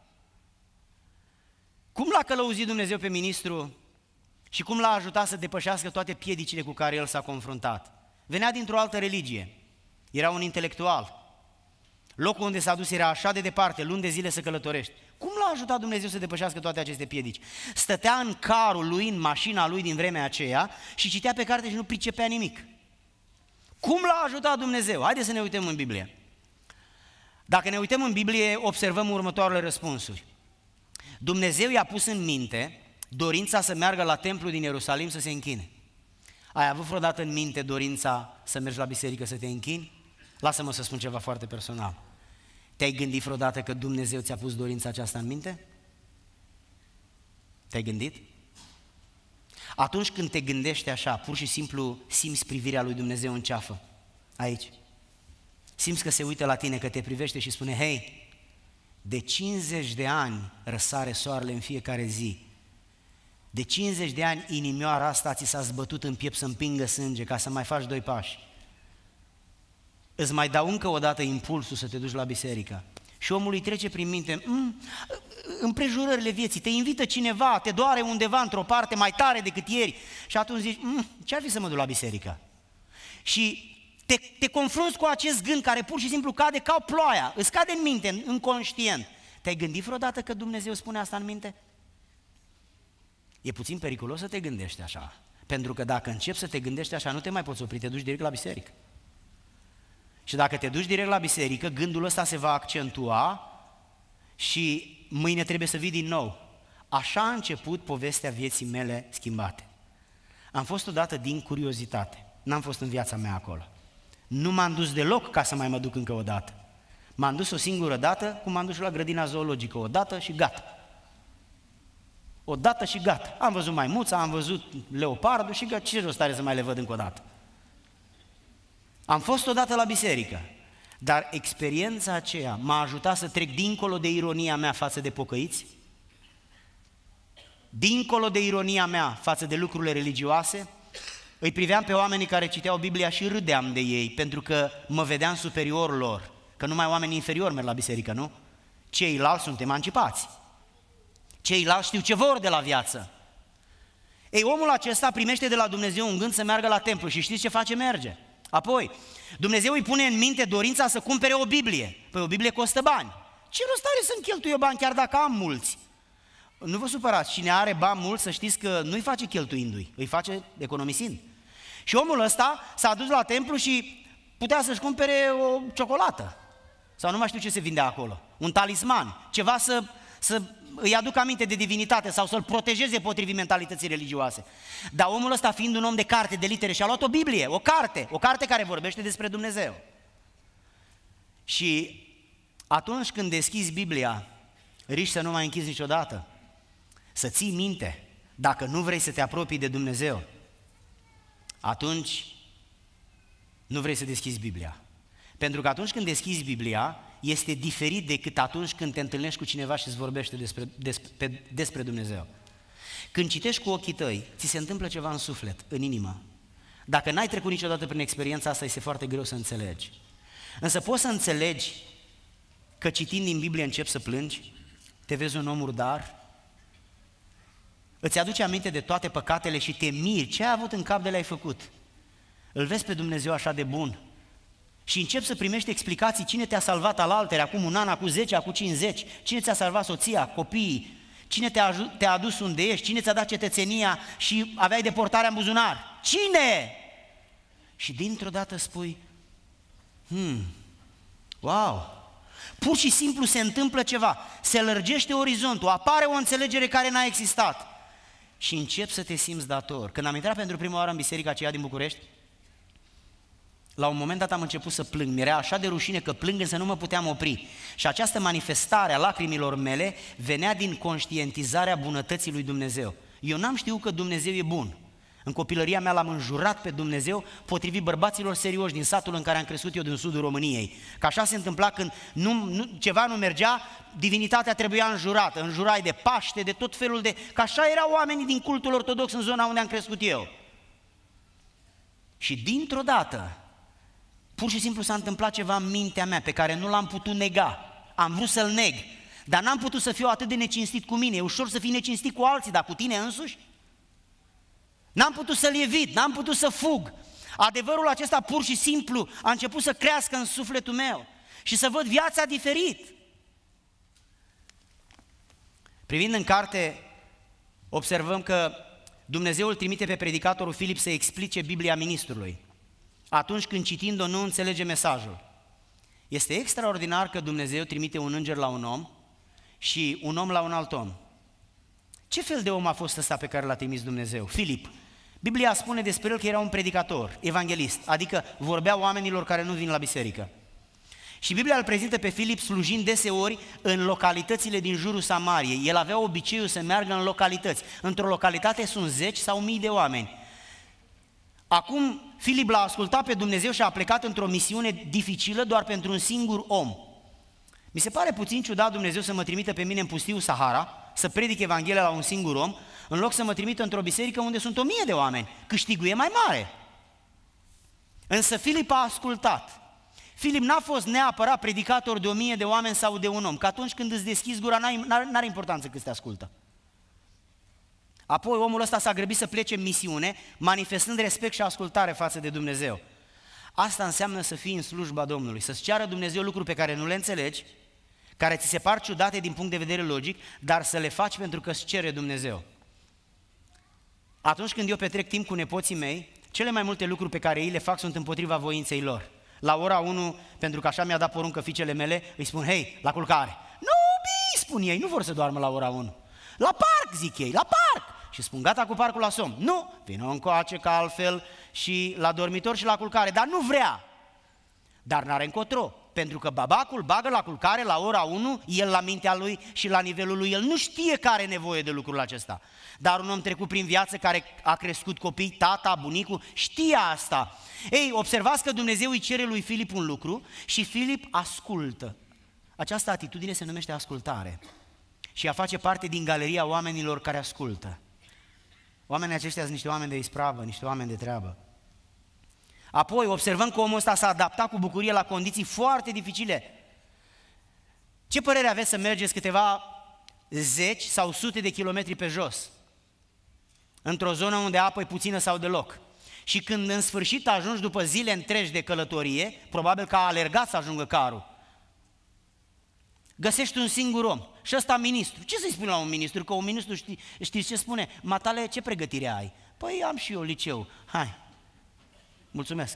Cum l-a călăuzit Dumnezeu pe ministru și cum l-a ajutat să depășească toate piedicile cu care el s-a confruntat? Venea dintr-o altă religie, era un intelectual, locul unde s-a dus era așa de departe, luni de zile să călătorești. Cum l-a ajutat Dumnezeu să depășească toate aceste piedici? Stătea în carul lui, în mașina lui din vremea aceea și citea pe carte și nu pricepea nimic. Cum l-a ajutat Dumnezeu? Haideți să ne uităm în Biblie. Dacă ne uităm în Biblie, observăm următoarele răspunsuri. Dumnezeu i-a pus în minte dorința să meargă la templu din Ierusalim să se închine. Ai avut vreodată în minte dorința să mergi la biserică să te închini? Lasă-mă să spun ceva foarte personal. Te-ai gândit vreodată că Dumnezeu ți-a pus dorința aceasta în minte? Te-ai gândit? Atunci când te gândești așa, pur și simplu simți privirea lui Dumnezeu în ceafă, aici. Simți că se uită la tine, că te privește și spune, hei, de 50 de ani răsare soarele în fiecare zi. De 50 de ani inimioara asta ți s-a zbătut în piept să împingă sânge ca să mai faci 2 pași. Îți mai dau încă o dată impulsul să te duci la biserică. Și omul îi trece prin minte, împrejurările vieții, te invită cineva, te doare undeva într-o parte mai tare decât ieri și atunci zici, ce-ar fi să mă duc la biserică? Și te confrunți cu acest gând care pur și simplu cade ca o ploaia, îți cade în minte, inconștient. Te-ai gândit vreodată că Dumnezeu spune asta în minte? E puțin periculos să te gândești așa, pentru că dacă începi să te gândești așa, nu te mai poți opri, te duci direct la biserică. Și dacă te duci direct la biserică, gândul ăsta se va accentua și mâine trebuie să vii din nou. Așa a început povestea vieții mele schimbate. Am fost odată din curiozitate, n-am fost în viața mea acolo. Nu m-am dus deloc ca să mai mă duc încă o dată. M-am dus o singură dată, cum m-am dus și la grădina zoologică, o dată și gata. O dată și gata. Am văzut maimuța, am văzut leopardul și gata. Ce rost are să mai le văd încă o dată? Am fost odată la biserică, dar experiența aceea m-a ajutat să trec dincolo de ironia mea față de pocăiți, dincolo de ironia mea față de lucrurile religioase. Îi priveam pe oamenii care citeau Biblia și râdeam de ei, pentru că mă vedeam superior lor, că numai oamenii inferiori merg la biserică, nu? Ceilalți sunt emancipați, ceilalți știu ce vor de la viață. Ei, omul acesta primește de la Dumnezeu un gând să meargă la templu și știți ce face? Merge. Apoi, Dumnezeu îi pune în minte dorința să cumpere o Biblie. Păi o Biblie costă bani. Ce rost are să-mi cheltuie bani chiar dacă am mulți? Nu vă supărați, cine are bani mulți să știți că nu-i face cheltuindu-i, îi face economisind. Și omul ăsta s-a dus la templu și putea să-și cumpere o ciocolată. Sau nu mai știu ce se vindea acolo. Un talisman, ceva să îi aduc aminte de divinitate sau să-l protejeze potrivit mentalității religioase. Dar omul ăsta, fiind un om de carte, de litere, și-a luat o Biblie, o carte care vorbește despre Dumnezeu. Și atunci când deschizi Biblia, riști să nu mai închizi niciodată, să ții minte, dacă nu vrei să te apropii de Dumnezeu, atunci nu vrei să deschizi Biblia. Pentru că atunci când deschizi Biblia, este diferit decât atunci când te întâlnești cu cineva și îți vorbește despre Dumnezeu. Când citești cu ochii tăi, ți se întâmplă ceva în suflet, în inimă. Dacă n-ai trecut niciodată prin experiența asta, este foarte greu să înțelegi. Însă poți să înțelegi că citind din Biblie începi să plângi, te vezi un om murdar, îți aduce aminte de toate păcatele și te miri, ce ai avut în cap de le-ai făcut. Îl vezi pe Dumnezeu așa de bun și începi să primești explicații cine te-a salvat alaltere, acum un an, acum 10, acum 50, cine ți-a salvat soția, copiii, cine te-a adus unde ești, cine ți-a dat cetățenia și aveai deportarea în buzunar. Cine? Și dintr-o dată spui, wow, pur și simplu se întâmplă ceva, se lărgește orizontul, apare o înțelegere care n-a existat și începi să te simți dator. Când am intrat pentru prima oară în biserica aceea din București, la un moment dat am început să plâng, mi-era așa de rușine că plâng, însă nu mă puteam opri. Și această manifestare a lacrimilor mele venea din conștientizarea bunătății lui Dumnezeu. Eu n-am știut că Dumnezeu e bun. În copilăria mea l-am înjurat pe Dumnezeu potrivit bărbaților serioși din satul în care am crescut eu din sudul României. Că așa se întâmpla când ceva nu mergea, divinitatea trebuia înjurată, înjurai de Paște, de tot felul de... Că așa erau oamenii din cultul ortodox în zona unde am crescut eu. Și dintr-o dată, pur și simplu s-a întâmplat ceva în mintea mea pe care nu l-am putut nega. Am vrut să-l neg, dar n-am putut să fiu atât de necinstit cu mine. E ușor să fii necinstit cu alții, dar cu tine însuși? N-am putut să-l evit, n-am putut să fug. Adevărul acesta pur și simplu a început să crească în sufletul meu și să văd viața diferit. Privind în carte, observăm că Dumnezeu îl trimite pe predicatorul Filip să explice Biblia ministrului. Atunci când citind-o nu înțelege mesajul. Este extraordinar că Dumnezeu trimite un înger la un om și un om la un alt om. Ce fel de om a fost ăsta pe care l-a trimis Dumnezeu? Filip. Biblia spune despre el că era un predicator, evanghelist, adică vorbea oamenilor care nu vin la biserică. Și Biblia îl prezintă pe Filip slujind deseori în localitățile din jurul Samariei. El avea obiceiul să meargă în localități. Într-o localitate sunt 10 sau mii de oameni. Acum Filip l-a ascultat pe Dumnezeu și a plecat într-o misiune dificilă doar pentru un singur om. Mi se pare puțin ciudat Dumnezeu să mă trimită pe mine în pustiul Sahara, să predic Evanghelia la un singur om, în loc să mă trimită într-o biserică unde sunt 1000 de oameni. Câștigul e mai mare. Însă Filip a ascultat. Filip n-a fost neapărat predicator de 1000 de oameni sau de un om, că atunci când îți deschizi gura n-are importanță cât te ascultă. Apoi omul ăsta s-a grăbit să plece în misiune, manifestând respect și ascultare față de Dumnezeu. Asta înseamnă să fii în slujba Domnului, să-ți ceară Dumnezeu lucruri pe care nu le înțelegi, care ți se par ciudate din punct de vedere logic, dar să le faci pentru că îți cere Dumnezeu. Atunci când eu petrec timp cu nepoții mei, cele mai multe lucruri pe care ei le fac sunt împotriva voinței lor. La ora 1, pentru că așa mi-a dat poruncă fiicele mele, îi spun, hei, la culcare. Nu, spun ei, nu vor să doarmă la ora 1. La parc, zic ei, la parc. Și spun, gata cu parcul la somn. Nu, vină încoace că altfel și la dormitor și la culcare, dar nu vrea. Dar n-are încotro, pentru că babacul bagă la culcare la ora 1, el la mintea lui și la nivelul lui, el nu știe că are nevoie de lucrul acesta. Dar un om trecut prin viață care a crescut copii, tata, bunicul, știe asta. Ei, observați că Dumnezeu îi cere lui Filip un lucru și Filip ascultă. Această atitudine se numește ascultare și ea face parte din galeria oamenilor care ascultă. Oamenii aceștia sunt niște oameni de ispravă, niște oameni de treabă. Apoi observăm că omul ăsta s-a adaptat cu bucurie la condiții foarte dificile. Ce părere aveți să mergeți câteva 10 sau sute de kilometri pe jos, într-o zonă unde apă e puțină sau deloc? Și când în sfârșit ajungi după zile întregi de călătorie, probabil că a alergat să ajungă carul, găsești un singur om și ăsta ministru. Ce să-i spui la un ministru? Că un ministru știți ce spune? Matale, ce pregătire ai? Păi am și eu liceu. Hai, mulțumesc.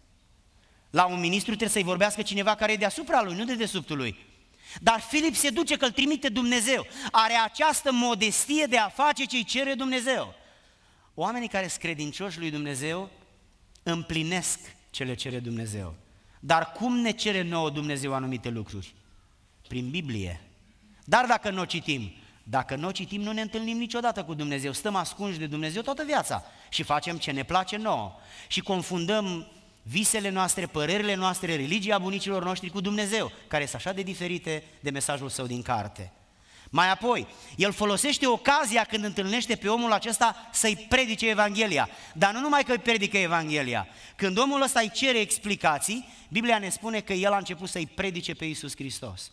La un ministru trebuie să-i vorbească cineva care e deasupra lui, nu de dedesubtul lui. Dar Filip se duce că îl trimite Dumnezeu. Are această modestie de a face ce-i cere Dumnezeu. Oamenii care sunt credincioși lui Dumnezeu împlinesc ce le cere Dumnezeu. Dar cum ne cere nouă Dumnezeu anumite lucruri? Prin Biblie. Dar dacă nu o citim, nu ne întâlnim niciodată cu Dumnezeu. Stăm ascunși de Dumnezeu toată viața și facem ce ne place nouă. Și confundăm visele noastre, părerile noastre, religia bunicilor noștri cu Dumnezeu, care sunt așa de diferite de mesajul său din carte. Mai apoi, el folosește ocazia când întâlnește pe omul acesta să-i predice Evanghelia. Dar nu numai că îi predică Evanghelia. Când omul ăsta îi cere explicații, Biblia ne spune că el a început să-i predice pe Iisus Hristos.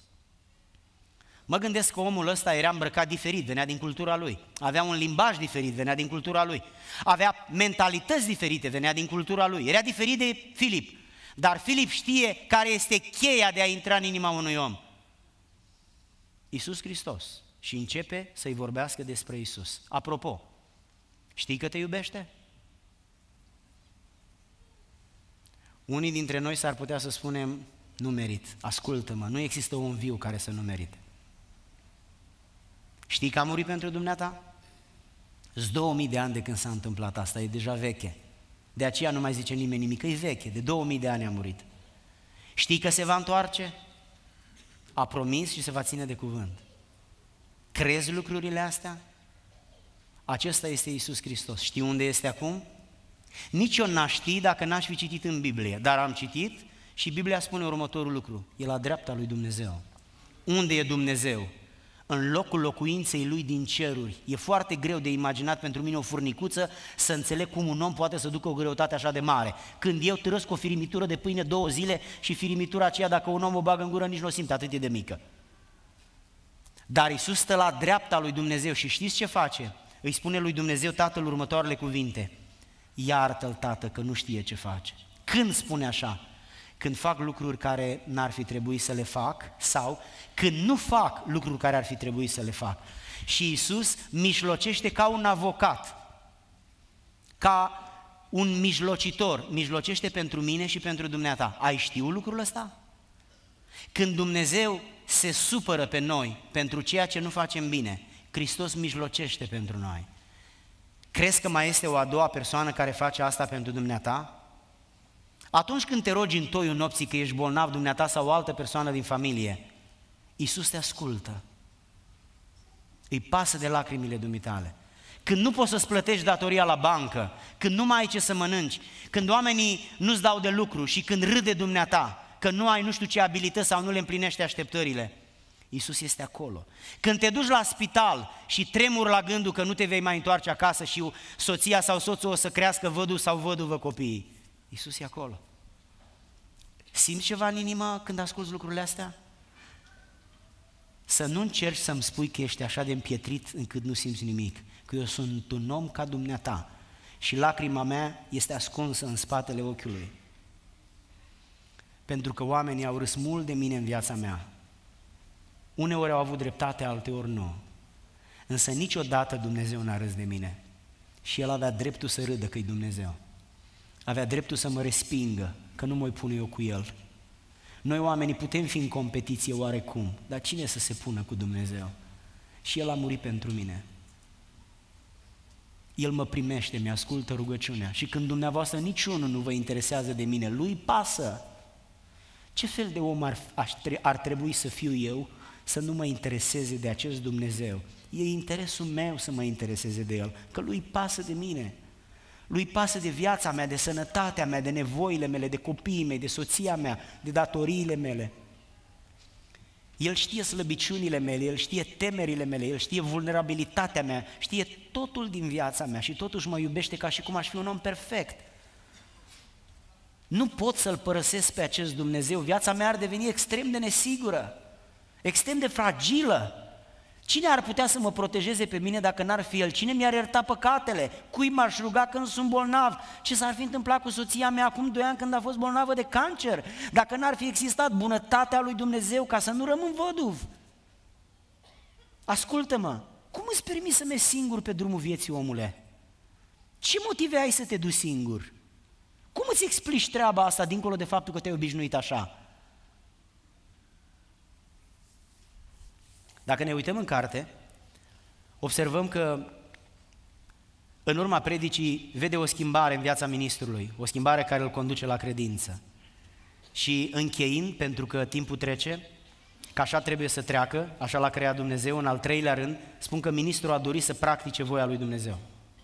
Mă gândesc că omul ăsta era îmbrăcat diferit, venea din cultura lui. Avea un limbaj diferit, venea din cultura lui. Avea mentalități diferite, venea din cultura lui. Era diferit de Filip. Dar Filip știe care este cheia de a intra în inima unui om. Iisus Hristos. Și începe să-i vorbească despre Iisus. Apropo, știi că te iubește? Unii dintre noi s-ar putea să spunem, nu merit, ascultă-mă, nu există un viu care să nu merite. Știi că a murit pentru dumneata? Îți 2000 de ani de când s-a întâmplat asta, e deja veche. De aceea nu mai zice nimeni nimic, că e veche, de 2000 de ani a murit. Știi că se va întoarce? A promis și se va ține de cuvânt. Crezi lucrurile astea? Acesta este Iisus Hristos. Știi unde este acum? Nici eu n-aș ști dacă n-aș fi citit în Biblie, dar am citit și Biblia spune următorul lucru. E la dreapta lui Dumnezeu. Unde e Dumnezeu? În locul locuinței Lui din ceruri. E foarte greu de imaginat pentru mine o furnicuță să înțeleg cum un om poate să ducă o greutate așa de mare. Când eu târăsc o firimitură de pâine 2 zile și firimitura aceea, dacă un om o bagă în gură, nici nu o simte, atât e de mică. Dar Iisus stă la dreapta lui Dumnezeu și știți ce face? Îi spune lui Dumnezeu Tatăl următoarele cuvinte. Iartă-l, Tată, că nu știe ce face. Când spune așa? Când fac lucruri care n-ar fi trebuit să le fac sau când nu fac lucruri care ar fi trebuit să le fac. Și Iisus mijlocește ca un avocat, ca un mijlocitor, mijlocește pentru mine și pentru dumneata. Ai știut lucrul ăsta? Când Dumnezeu se supără pe noi pentru ceea ce nu facem bine, Hristos mijlocește pentru noi. Crezi că mai este o a doua persoană care face asta pentru dumneata? Atunci când te rogi în toiul nopții că ești bolnav dumneata sau o altă persoană din familie, Iisus te ascultă. Îi pasă de lacrimile dumitale. Când nu poți să-ți plătești datoria la bancă, când nu mai ai ce să mănânci, când oamenii nu-ți dau de lucru și când râde dumneata, că nu ai nu știu ce abilități sau nu le împlinești așteptările, Iisus este acolo. Când te duci la spital și tremuri la gândul că nu te vei mai întoarce acasă și soția sau soțul o să crească văduv sau văduvă copiii, Iisus e acolo. Simți ceva în inimă când asculți lucrurile astea? Să nu încerci să-mi spui că ești așa de împietrit încât nu simți nimic, că eu sunt un om ca dumneata și lacrima mea este ascunsă în spatele ochiului. Pentru că oamenii au râs mult de mine în viața mea. Uneori au avut dreptate, alteori nu. Însă niciodată Dumnezeu n-a râs de mine. Și El avea dreptul să râdă că-i Dumnezeu. Avea dreptul să mă respingă, că nu mă pun eu cu El. Noi oamenii putem fi în competiție oarecum, dar cine să se pună cu Dumnezeu? Și El a murit pentru mine. El mă primește, mi-ascultă rugăciunea și când dumneavoastră niciunul nu vă interesează de mine, Lui pasă. Ce fel de om ar trebui să fiu eu să nu mă intereseze de acest Dumnezeu? E interesul meu să mă intereseze de El, că Lui pasă de mine. Lui pasă de viața mea, de sănătatea mea, de nevoile mele, de copiii mei, de soția mea, de datoriile mele. El știe slăbiciunile mele, El știe temerile mele, El știe vulnerabilitatea mea, știe totul din viața mea și totuși mă iubește ca și cum aș fi un om perfect. Nu pot să-L părăsesc pe acest Dumnezeu, viața mea ar deveni extrem de nesigură, extrem de fragilă. Cine ar putea să mă protejeze pe mine dacă n-ar fi El? Cine mi-ar ierta păcatele? Cui m-aș ruga când sunt bolnav? Ce s-ar fi întâmplat cu soția mea acum 2 ani când a fost bolnavă de cancer? Dacă n-ar fi existat bunătatea lui Dumnezeu ca să nu rămân văduv? Ascultă-mă, cum îți permiți să mergi singur pe drumul vieții, omule? Ce motive ai să te duci singur? Cum îți explici treaba asta dincolo de faptul că te-ai obișnuit așa? Dacă ne uităm în carte, observăm că în urma predicii vede o schimbare în viața ministrului, o schimbare care îl conduce la credință. Și încheind, pentru că timpul trece, că așa trebuie să treacă, așa l-a creat Dumnezeu, în al 3-lea rând, spun că ministrul a dorit să practice voia lui Dumnezeu.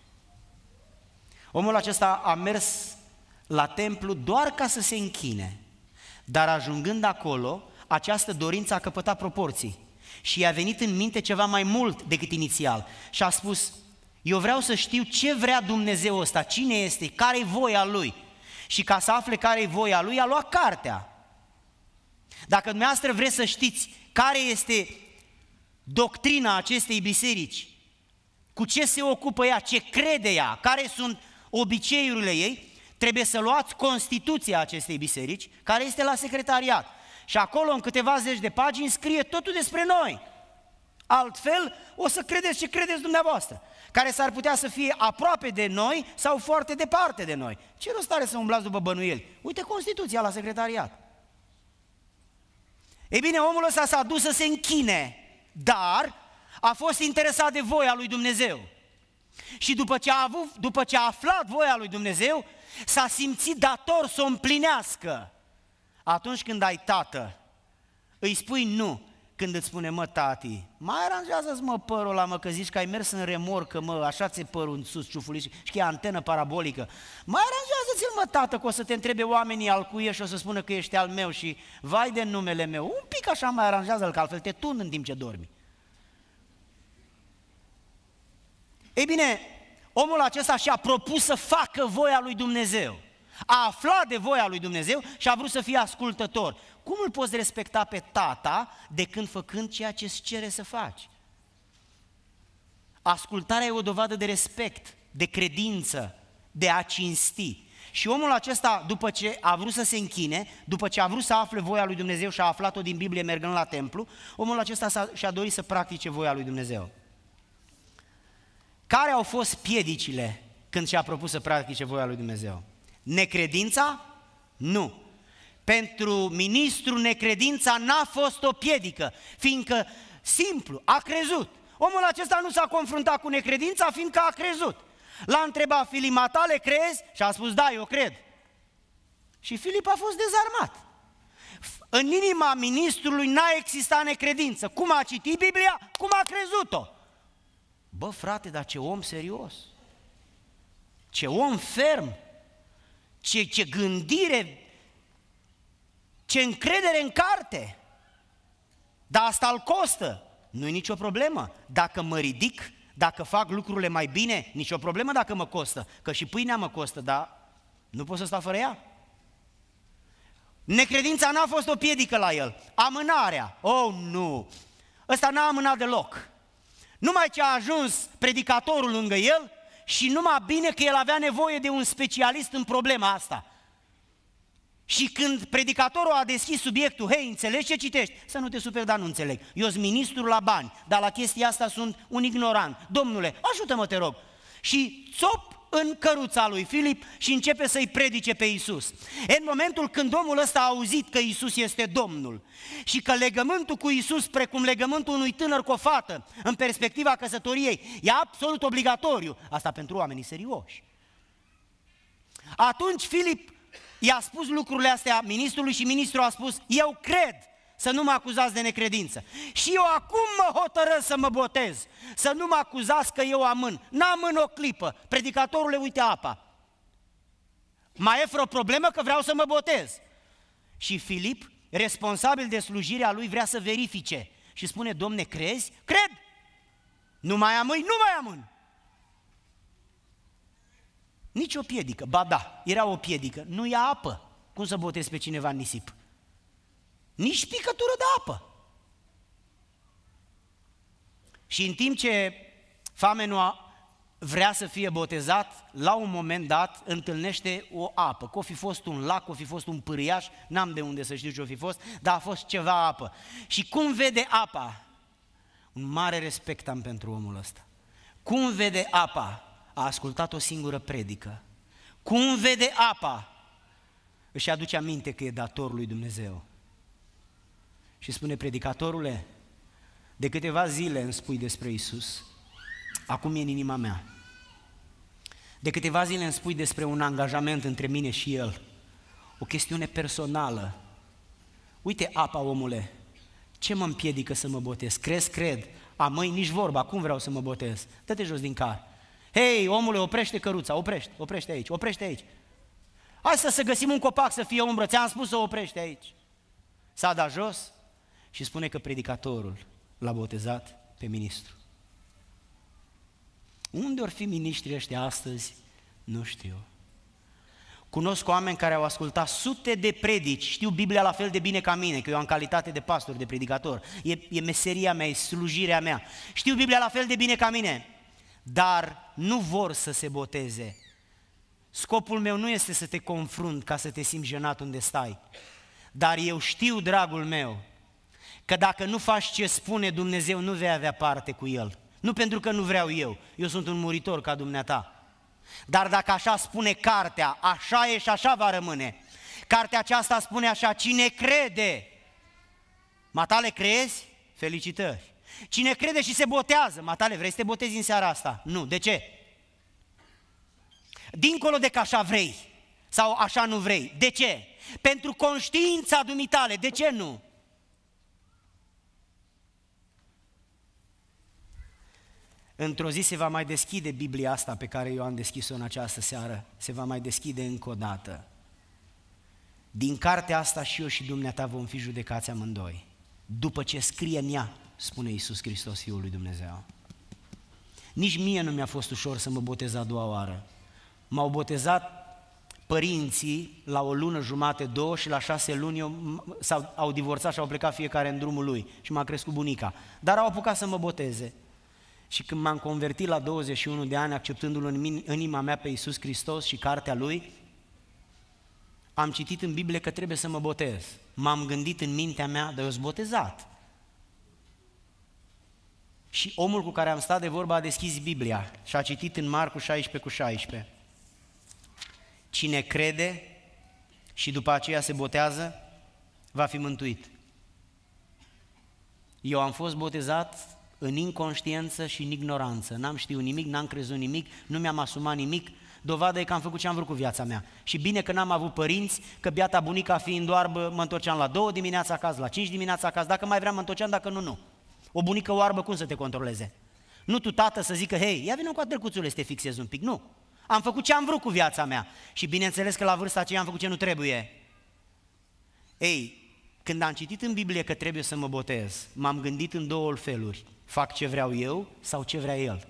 Omul acesta a mers la templu doar ca să se închine, dar ajungând acolo, această dorință a căpătat proporții. Și i-a venit în minte ceva mai mult decât inițial și a spus, eu vreau să știu ce vrea Dumnezeu ăsta, cine este, care-i voia Lui. Și ca să afle care-i voia Lui, a luat cartea. Dacă dumneavoastră vreți să știți care este doctrina acestei biserici, cu ce se ocupă ea, ce crede ea, care sunt obiceiurile ei, trebuie să luați Constituția acestei biserici, care este la secretariat. Și acolo, în câteva zeci de pagini, scrie totul despre noi. Altfel o să credeți ce credeți dumneavoastră, care s-ar putea să fie aproape de noi sau foarte departe de noi. Ce rost are să umblați după bănuieli? Uite Constituția la secretariat. Ei bine, omul ăsta s-a dus să se închine, dar a fost interesat de voia lui Dumnezeu. Și după ce a aflat voia lui Dumnezeu, s-a simțit dator să o împlinească. Atunci când ai tată, îi spui nu. Când îți spune, mă, tati, mai aranjează-ți, mă, părul ăla, mă, că zici că ai mers în remorcă, mă, așa ți-e părul în sus, ciufuliș, și că e antenă parabolică. Mai aranjează-ți-l, mă, tată, că o să te întrebe oamenii al cui e și o să spună că ești al meu și vai de numele meu. Un pic așa mai aranjează-l, că altfel te tun în timp ce dormi. Ei bine, omul acesta și-a propus să facă voia lui Dumnezeu. A aflat de voia lui Dumnezeu și a vrut să fie ascultător. Cum îl poți respecta pe tata decât făcând ceea ce îți cere să faci? Ascultarea e o dovadă de respect, de credință, de a cinsti. Și omul acesta, după ce a vrut să se închine, după ce a vrut să afle voia lui Dumnezeu și a aflat-o din Biblie mergând la templu, omul acesta și-a dorit să practice voia lui Dumnezeu. Care au fost piedicile când și-a propus să practice voia lui Dumnezeu? Necredința? Nu. Pentru ministru necredința n-a fost o piedică, fiindcă simplu, a crezut. Omul acesta nu s-a confruntat cu necredința, fiindcă a crezut. L-a întrebat Filip, matale, crezi? Și a spus, da, eu cred. Și Filip a fost dezarmat. În inima ministrului n-a existat necredință. Cum a citit Biblia? Cum a crezut-o? Bă, frate, dar ce om serios! Ce om ferm! Ce gândire! Ce încredere în carte! Dar asta îl costă. Nu-i nicio problemă. Dacă mă ridic, dacă fac lucrurile mai bine, nicio problemă dacă mă costă. Că și pâinea mă costă, dar nu pot să stau fără ea. Necredința n-a fost o piedică la el. Amânarea. Oh, nu! Ăsta n-a amânat deloc. Numai ce a ajuns predicatorul lângă el și numai bine că el avea nevoie de un specialist în problema asta. Și când predicatorul a deschis subiectul, hei, înțelegi ce citești? Să nu te superi, dar nu înțeleg. Eu sunt ministru la bani, dar la chestia asta sunt un ignorant. Domnule, ajută-mă, te rog. Și țop în căruța lui Filip și începe să-i predice pe Iisus. În momentul când omul ăsta a auzit că Iisus este Domnul și că legământul cu Iisus, precum legământul unui tânăr cu o fată, în perspectiva căsătoriei, e absolut obligatoriu, asta pentru oamenii serioși. Atunci Filip i-a spus lucrurile astea ministrului și ministrul a spus, eu cred, să nu mă acuzați de necredință. Și eu acum mă hotărăsc să mă botez, să nu mă acuzați că eu amân. N-amân o clipă, predicatorule, uite apa. Mai e vreo problemă că vreau să mă botez? Și Filip, responsabil de slujirea lui, vrea să verifice și spune, Domne, crezi? Cred! Nu mai amâi? Nu mai amân! Nici o piedică, ba da, era o piedică, nu ia apă. Cum să botezi pe cineva în nisip? Nici picătură de apă. Și în timp ce famenul vrea să fie botezat, la un moment dat întâlnește o apă. Că o fi fost un lac, o fi fost un pâriaș, n-am de unde să știu ce o fi fost, dar a fost ceva apă. Și cum vede apa? Un mare respect am pentru omul ăsta. Cum vede apa? A ascultat o singură predică. Cum vede apa? Își aduce aminte că e dator lui Dumnezeu. Și spune, predicatorule, de câteva zile îmi spui despre Iisus, acum e în inima mea. De câteva zile îmi spui despre un angajament între mine și El, o chestiune personală. Uite apa, omule, ce mă împiedică să mă botez? Crezi? Cred. A, măi, nici vorba, cum vreau să mă botez? Dă-te jos din car. Hei, omule, oprește căruța, oprește aici, oprește aici. Hai să găsim un copac să fie umbră, ți-am spus să oprește aici. S-a dat jos și spune că predicatorul l-a botezat pe ministru. Unde or fi miniștrii ăștia astăzi? Nu știu. Cunosc oameni care au ascultat sute de predici, știu Biblia la fel de bine ca mine, că eu am calitate de pastor, de predicator, e meseria mea, e slujirea mea. Știu Biblia la fel de bine ca mine, dar nu vor să se boteze. Scopul meu nu este să te confrunt ca să te simți jenat unde stai, dar eu știu, dragul meu, că dacă nu faci ce spune Dumnezeu, nu vei avea parte cu El. Nu pentru că nu vreau eu sunt un muritor ca dumneata. Dar dacă așa spune cartea, așa e și așa va rămâne. Cartea aceasta spune așa: cine crede, matale crezi? Felicitări! Cine crede și se botează, matale, vrei să te botezi în seara asta? Nu, de ce? Dincolo de că așa vrei sau așa nu vrei, de ce? Pentru conștiința dumitale, de ce nu? Într-o zi se va mai deschide Biblia asta pe care eu am deschis-o în această seară, se va mai deschide încă o dată. Din cartea asta și eu și dumneata vom fi judecați amândoi, după ce scrie în ea, spune Iisus Hristos, Fiul lui Dumnezeu. Nici mie nu mi-a fost ușor să mă botez a doua oară. M-au botezat părinții la 1 lună jumate, 2 și la 6 luni au divorțat și au plecat fiecare în drumul lui și m-a crescut bunica. Dar au apucat să mă boteze. Și când m-am convertit la 21 de ani, acceptându-L în inima mea pe Iisus Hristos și cartea Lui, am citit în Biblie că trebuie să mă botez. M-am gândit în mintea mea, dar eu sunt botezat. Și omul cu care am stat de vorbă a deschis Biblia și a citit în Marcu 16:16. Cine crede și după aceea se botează, va fi mântuit. Eu am fost botezat în inconștiență și în ignoranță. N-am știut nimic, n-am crezut nimic, nu mi-am asumat nimic. Dovadă e că am făcut ce am vrut cu viața mea. Și bine că n-am avut părinți, că biata bunica fiind oarbă, mă întorceam la 2 dimineața acasă, la 5 dimineața acasă, dacă mai vreau mă întorceam, dacă nu, nu. O bunică oarbă cum să te controleze? Nu tu, tată, să zică, hei, ia vină cu drăguțule să te fixezi un pic, nu. Am făcut ce am vrut cu viața mea și bineînțeles că la vârsta aceea am făcut ce nu trebuie. Ei, când am citit în Biblie că trebuie să mă botez, m-am gândit în 2 feluri. Fac ce vreau eu sau ce vrea El?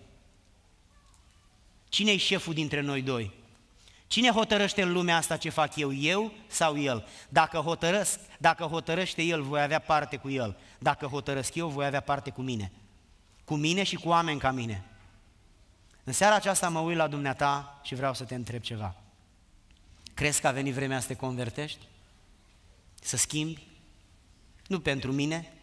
Cine-i șeful dintre noi doi? Cine hotărăște în lumea asta ce fac eu sau El? Dacă hotărăște El, voi avea parte cu El. Dacă hotărăsc eu, voi avea parte cu mine. Cu mine și cu oameni ca mine. În seara aceasta mă uit la dumneata și vreau să te întreb ceva. Crezi că a venit vremea să te convertești? Să schimbi? Nu pentru mine,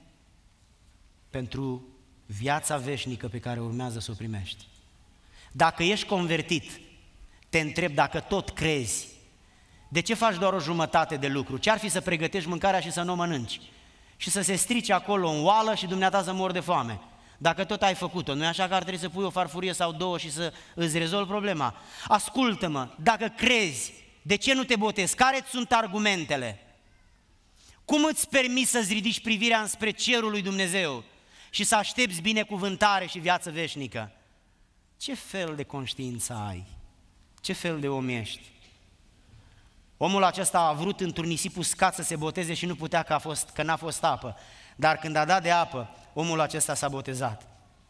pentru viața veșnică pe care urmează să o primești. Dacă ești convertit, te întreb, dacă tot crezi, de ce faci doar o jumătate de lucru? Ce-ar fi să pregătești mâncarea și să nu o mănânci? Și să se strice acolo în oală și dumneata să mori de foame. Dacă tot ai făcut-o, nu e așa că ar trebui să pui o farfurie sau 2 și să îți rezolvi problema? Ascultă-mă, dacă crezi, de ce nu te botezi? Care-ți sunt argumentele? Cum îți permiți să-ți ridici privirea înspre cerul lui Dumnezeu și să aștepți binecuvântare și viață veșnică? Ce fel de conștiință ai? Ce fel de om ești? Omul acesta a vrut într-un nisip uscat să se boteze și nu putea că n-a fost apă. Dar când a dat de apă, omul acesta s-a botezat.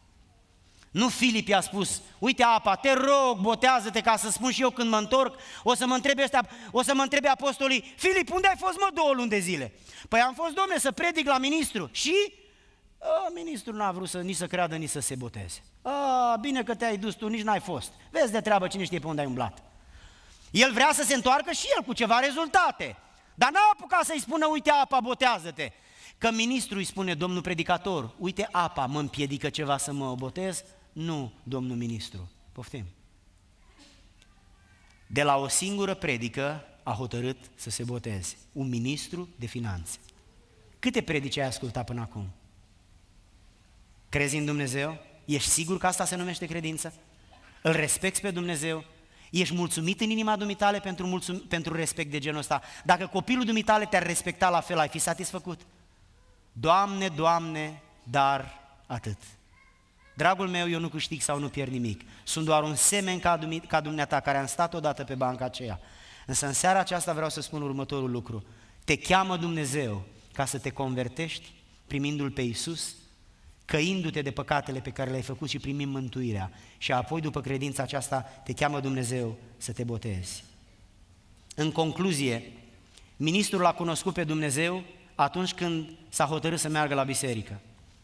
Nu Filip i-a spus, uite apa, te rog, botează-te ca să spun și eu când mă întorc, o să mă întrebe apostolii, Filip, unde ai fost, mă, 2 luni de zile? Păi am fost, domne, să predic la ministru. Și? Ministrul n-a vrut nici să creadă, nici să se boteze. Bine că te-ai dus tu, nici n-ai fost. Vezi de treabă, cine știe pe unde ai umblat. El vrea să se întoarcă și el cu ceva rezultate. Dar n-a apucat să-i spună, uite apa, botează-te. Că ministrul îi spune, domnul predicator, uite apa, mă împiedică ceva să mă botez? Nu, domnul ministru. Poftim. De la o singură predică a hotărât să se boteze. Un ministru de finanțe. Câte predici ai ascultat până acum? Crezi în Dumnezeu? Ești sigur că asta se numește credință? Îl respecti pe Dumnezeu? Ești mulțumit în inima dumitale pentru respect de genul ăsta? Dacă copilul dumitale te-ar respecta la fel, ai fi satisfăcut? Doamne, Doamne, dar atât. Dragul meu, eu nu câștig sau nu pierd nimic. Sunt doar un semen ca dumneata, care am stat odată pe banca aceea. Însă în seara aceasta vreau să spun următorul lucru. Te cheamă Dumnezeu ca să te convertești, primindu-L pe Iisus, căindu-te de păcatele pe care le-ai făcut și primind mântuirea. Și apoi, după credința aceasta, te cheamă Dumnezeu să te botezi. În concluzie, ministrul l-a cunoscut pe Dumnezeu atunci când s-a hotărât să meargă la biserică.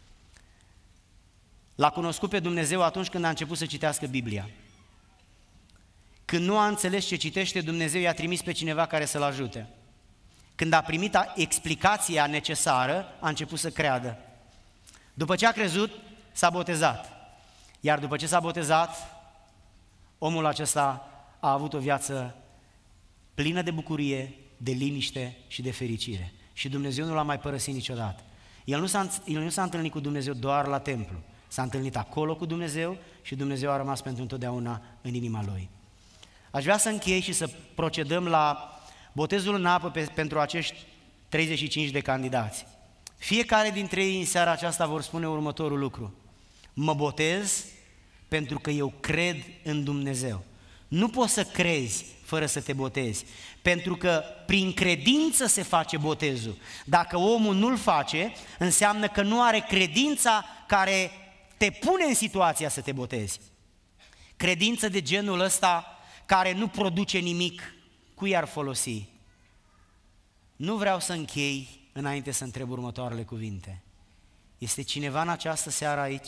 L-a cunoscut pe Dumnezeu atunci când a început să citească Biblia. Când nu a înțeles ce citește, Dumnezeu i-a trimis pe cineva care să-l ajute. Când a primit explicația necesară, a început să creadă. După ce a crezut, s-a botezat. Iar după ce s-a botezat, omul acesta a avut o viață plină de bucurie, de liniște și de fericire. Și Dumnezeu nu l-a mai părăsit niciodată. El nu s-a întâlnit cu Dumnezeu doar la templu. S-a întâlnit acolo cu Dumnezeu și Dumnezeu a rămas pentru întotdeauna în inima lui. Aș vrea să închei și să procedăm la botezul în apă pentru acești 35 de candidați. Fiecare dintre ei în seara aceasta vor spune următorul lucru: mă botez pentru că eu cred în Dumnezeu. Nu poți să crezi fără să te botezi, pentru că prin credință se face botezul. Dacă omul nu-l face, înseamnă că nu are credința care te pune în situația să te botezi. Credință de genul ăsta care nu produce nimic, cui ar folosi? Nu vreau să închei înainte să întreb următoarele cuvinte. Este cineva în această seară aici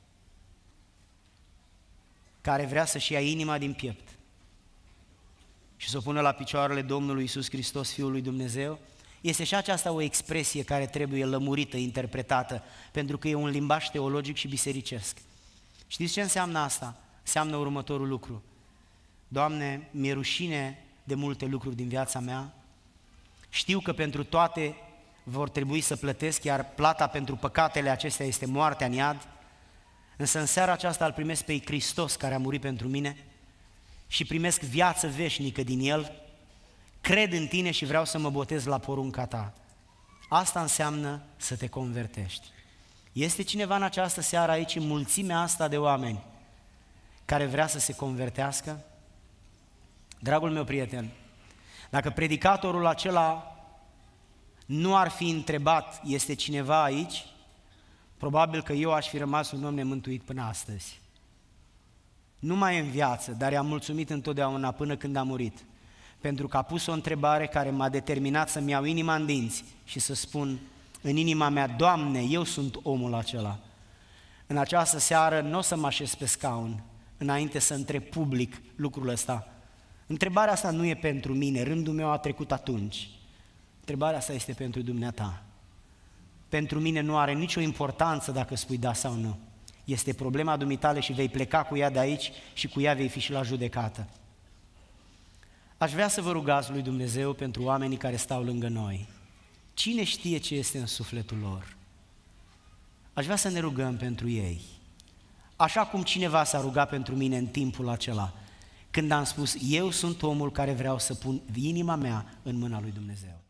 care vrea să-și ia inima din piept și să o pună la picioarele Domnului Iisus Hristos, Fiul lui Dumnezeu? Este și aceasta o expresie care trebuie lămurită, interpretată, pentru că e un limbaj teologic și bisericesc. Știți ce înseamnă asta? Înseamnă următorul lucru: Doamne, mi-e rușine de multe lucruri din viața mea, știu că pentru toate vor trebui să plătesc, iar plata pentru păcatele acestea este moartea în iad, însă în seara aceasta îl primesc pe Hristos care a murit pentru mine și primesc viață veșnică din El, cred în Tine și vreau să mă botez la porunca Ta. Asta înseamnă să te convertești. Este cineva în această seară aici, în mulțimea asta de oameni, care vrea să se convertească? Dragul meu prieten, dacă predicatorul acela nu ar fi întrebat, este cineva aici, probabil că eu aș fi rămas un om nemântuit până astăzi. Nu mai e în viață, dar i-am mulțumit întotdeauna până când a murit, pentru că a pus o întrebare care m-a determinat să-mi iau inima în dinți și să spun în inima mea: Doamne, eu sunt omul acela. În această seară nu o să mă așez pe scaun înainte să întreb public lucrul ăsta. Întrebarea asta nu e pentru mine, rândul meu a trecut atunci. Întrebarea asta este pentru dumneata. Pentru mine nu are nicio importanță dacă spui da sau nu. Este problema dumitale și vei pleca cu ea de aici și cu ea vei fi și la judecată. Aș vrea să vă rugați lui Dumnezeu pentru oamenii care stau lângă noi. Cine știe ce este în sufletul lor? Aș vrea să ne rugăm pentru ei. Așa cum cineva s-a rugat pentru mine în timpul acela, când am spus: eu sunt omul care vreau să pun inima mea în mâna lui Dumnezeu.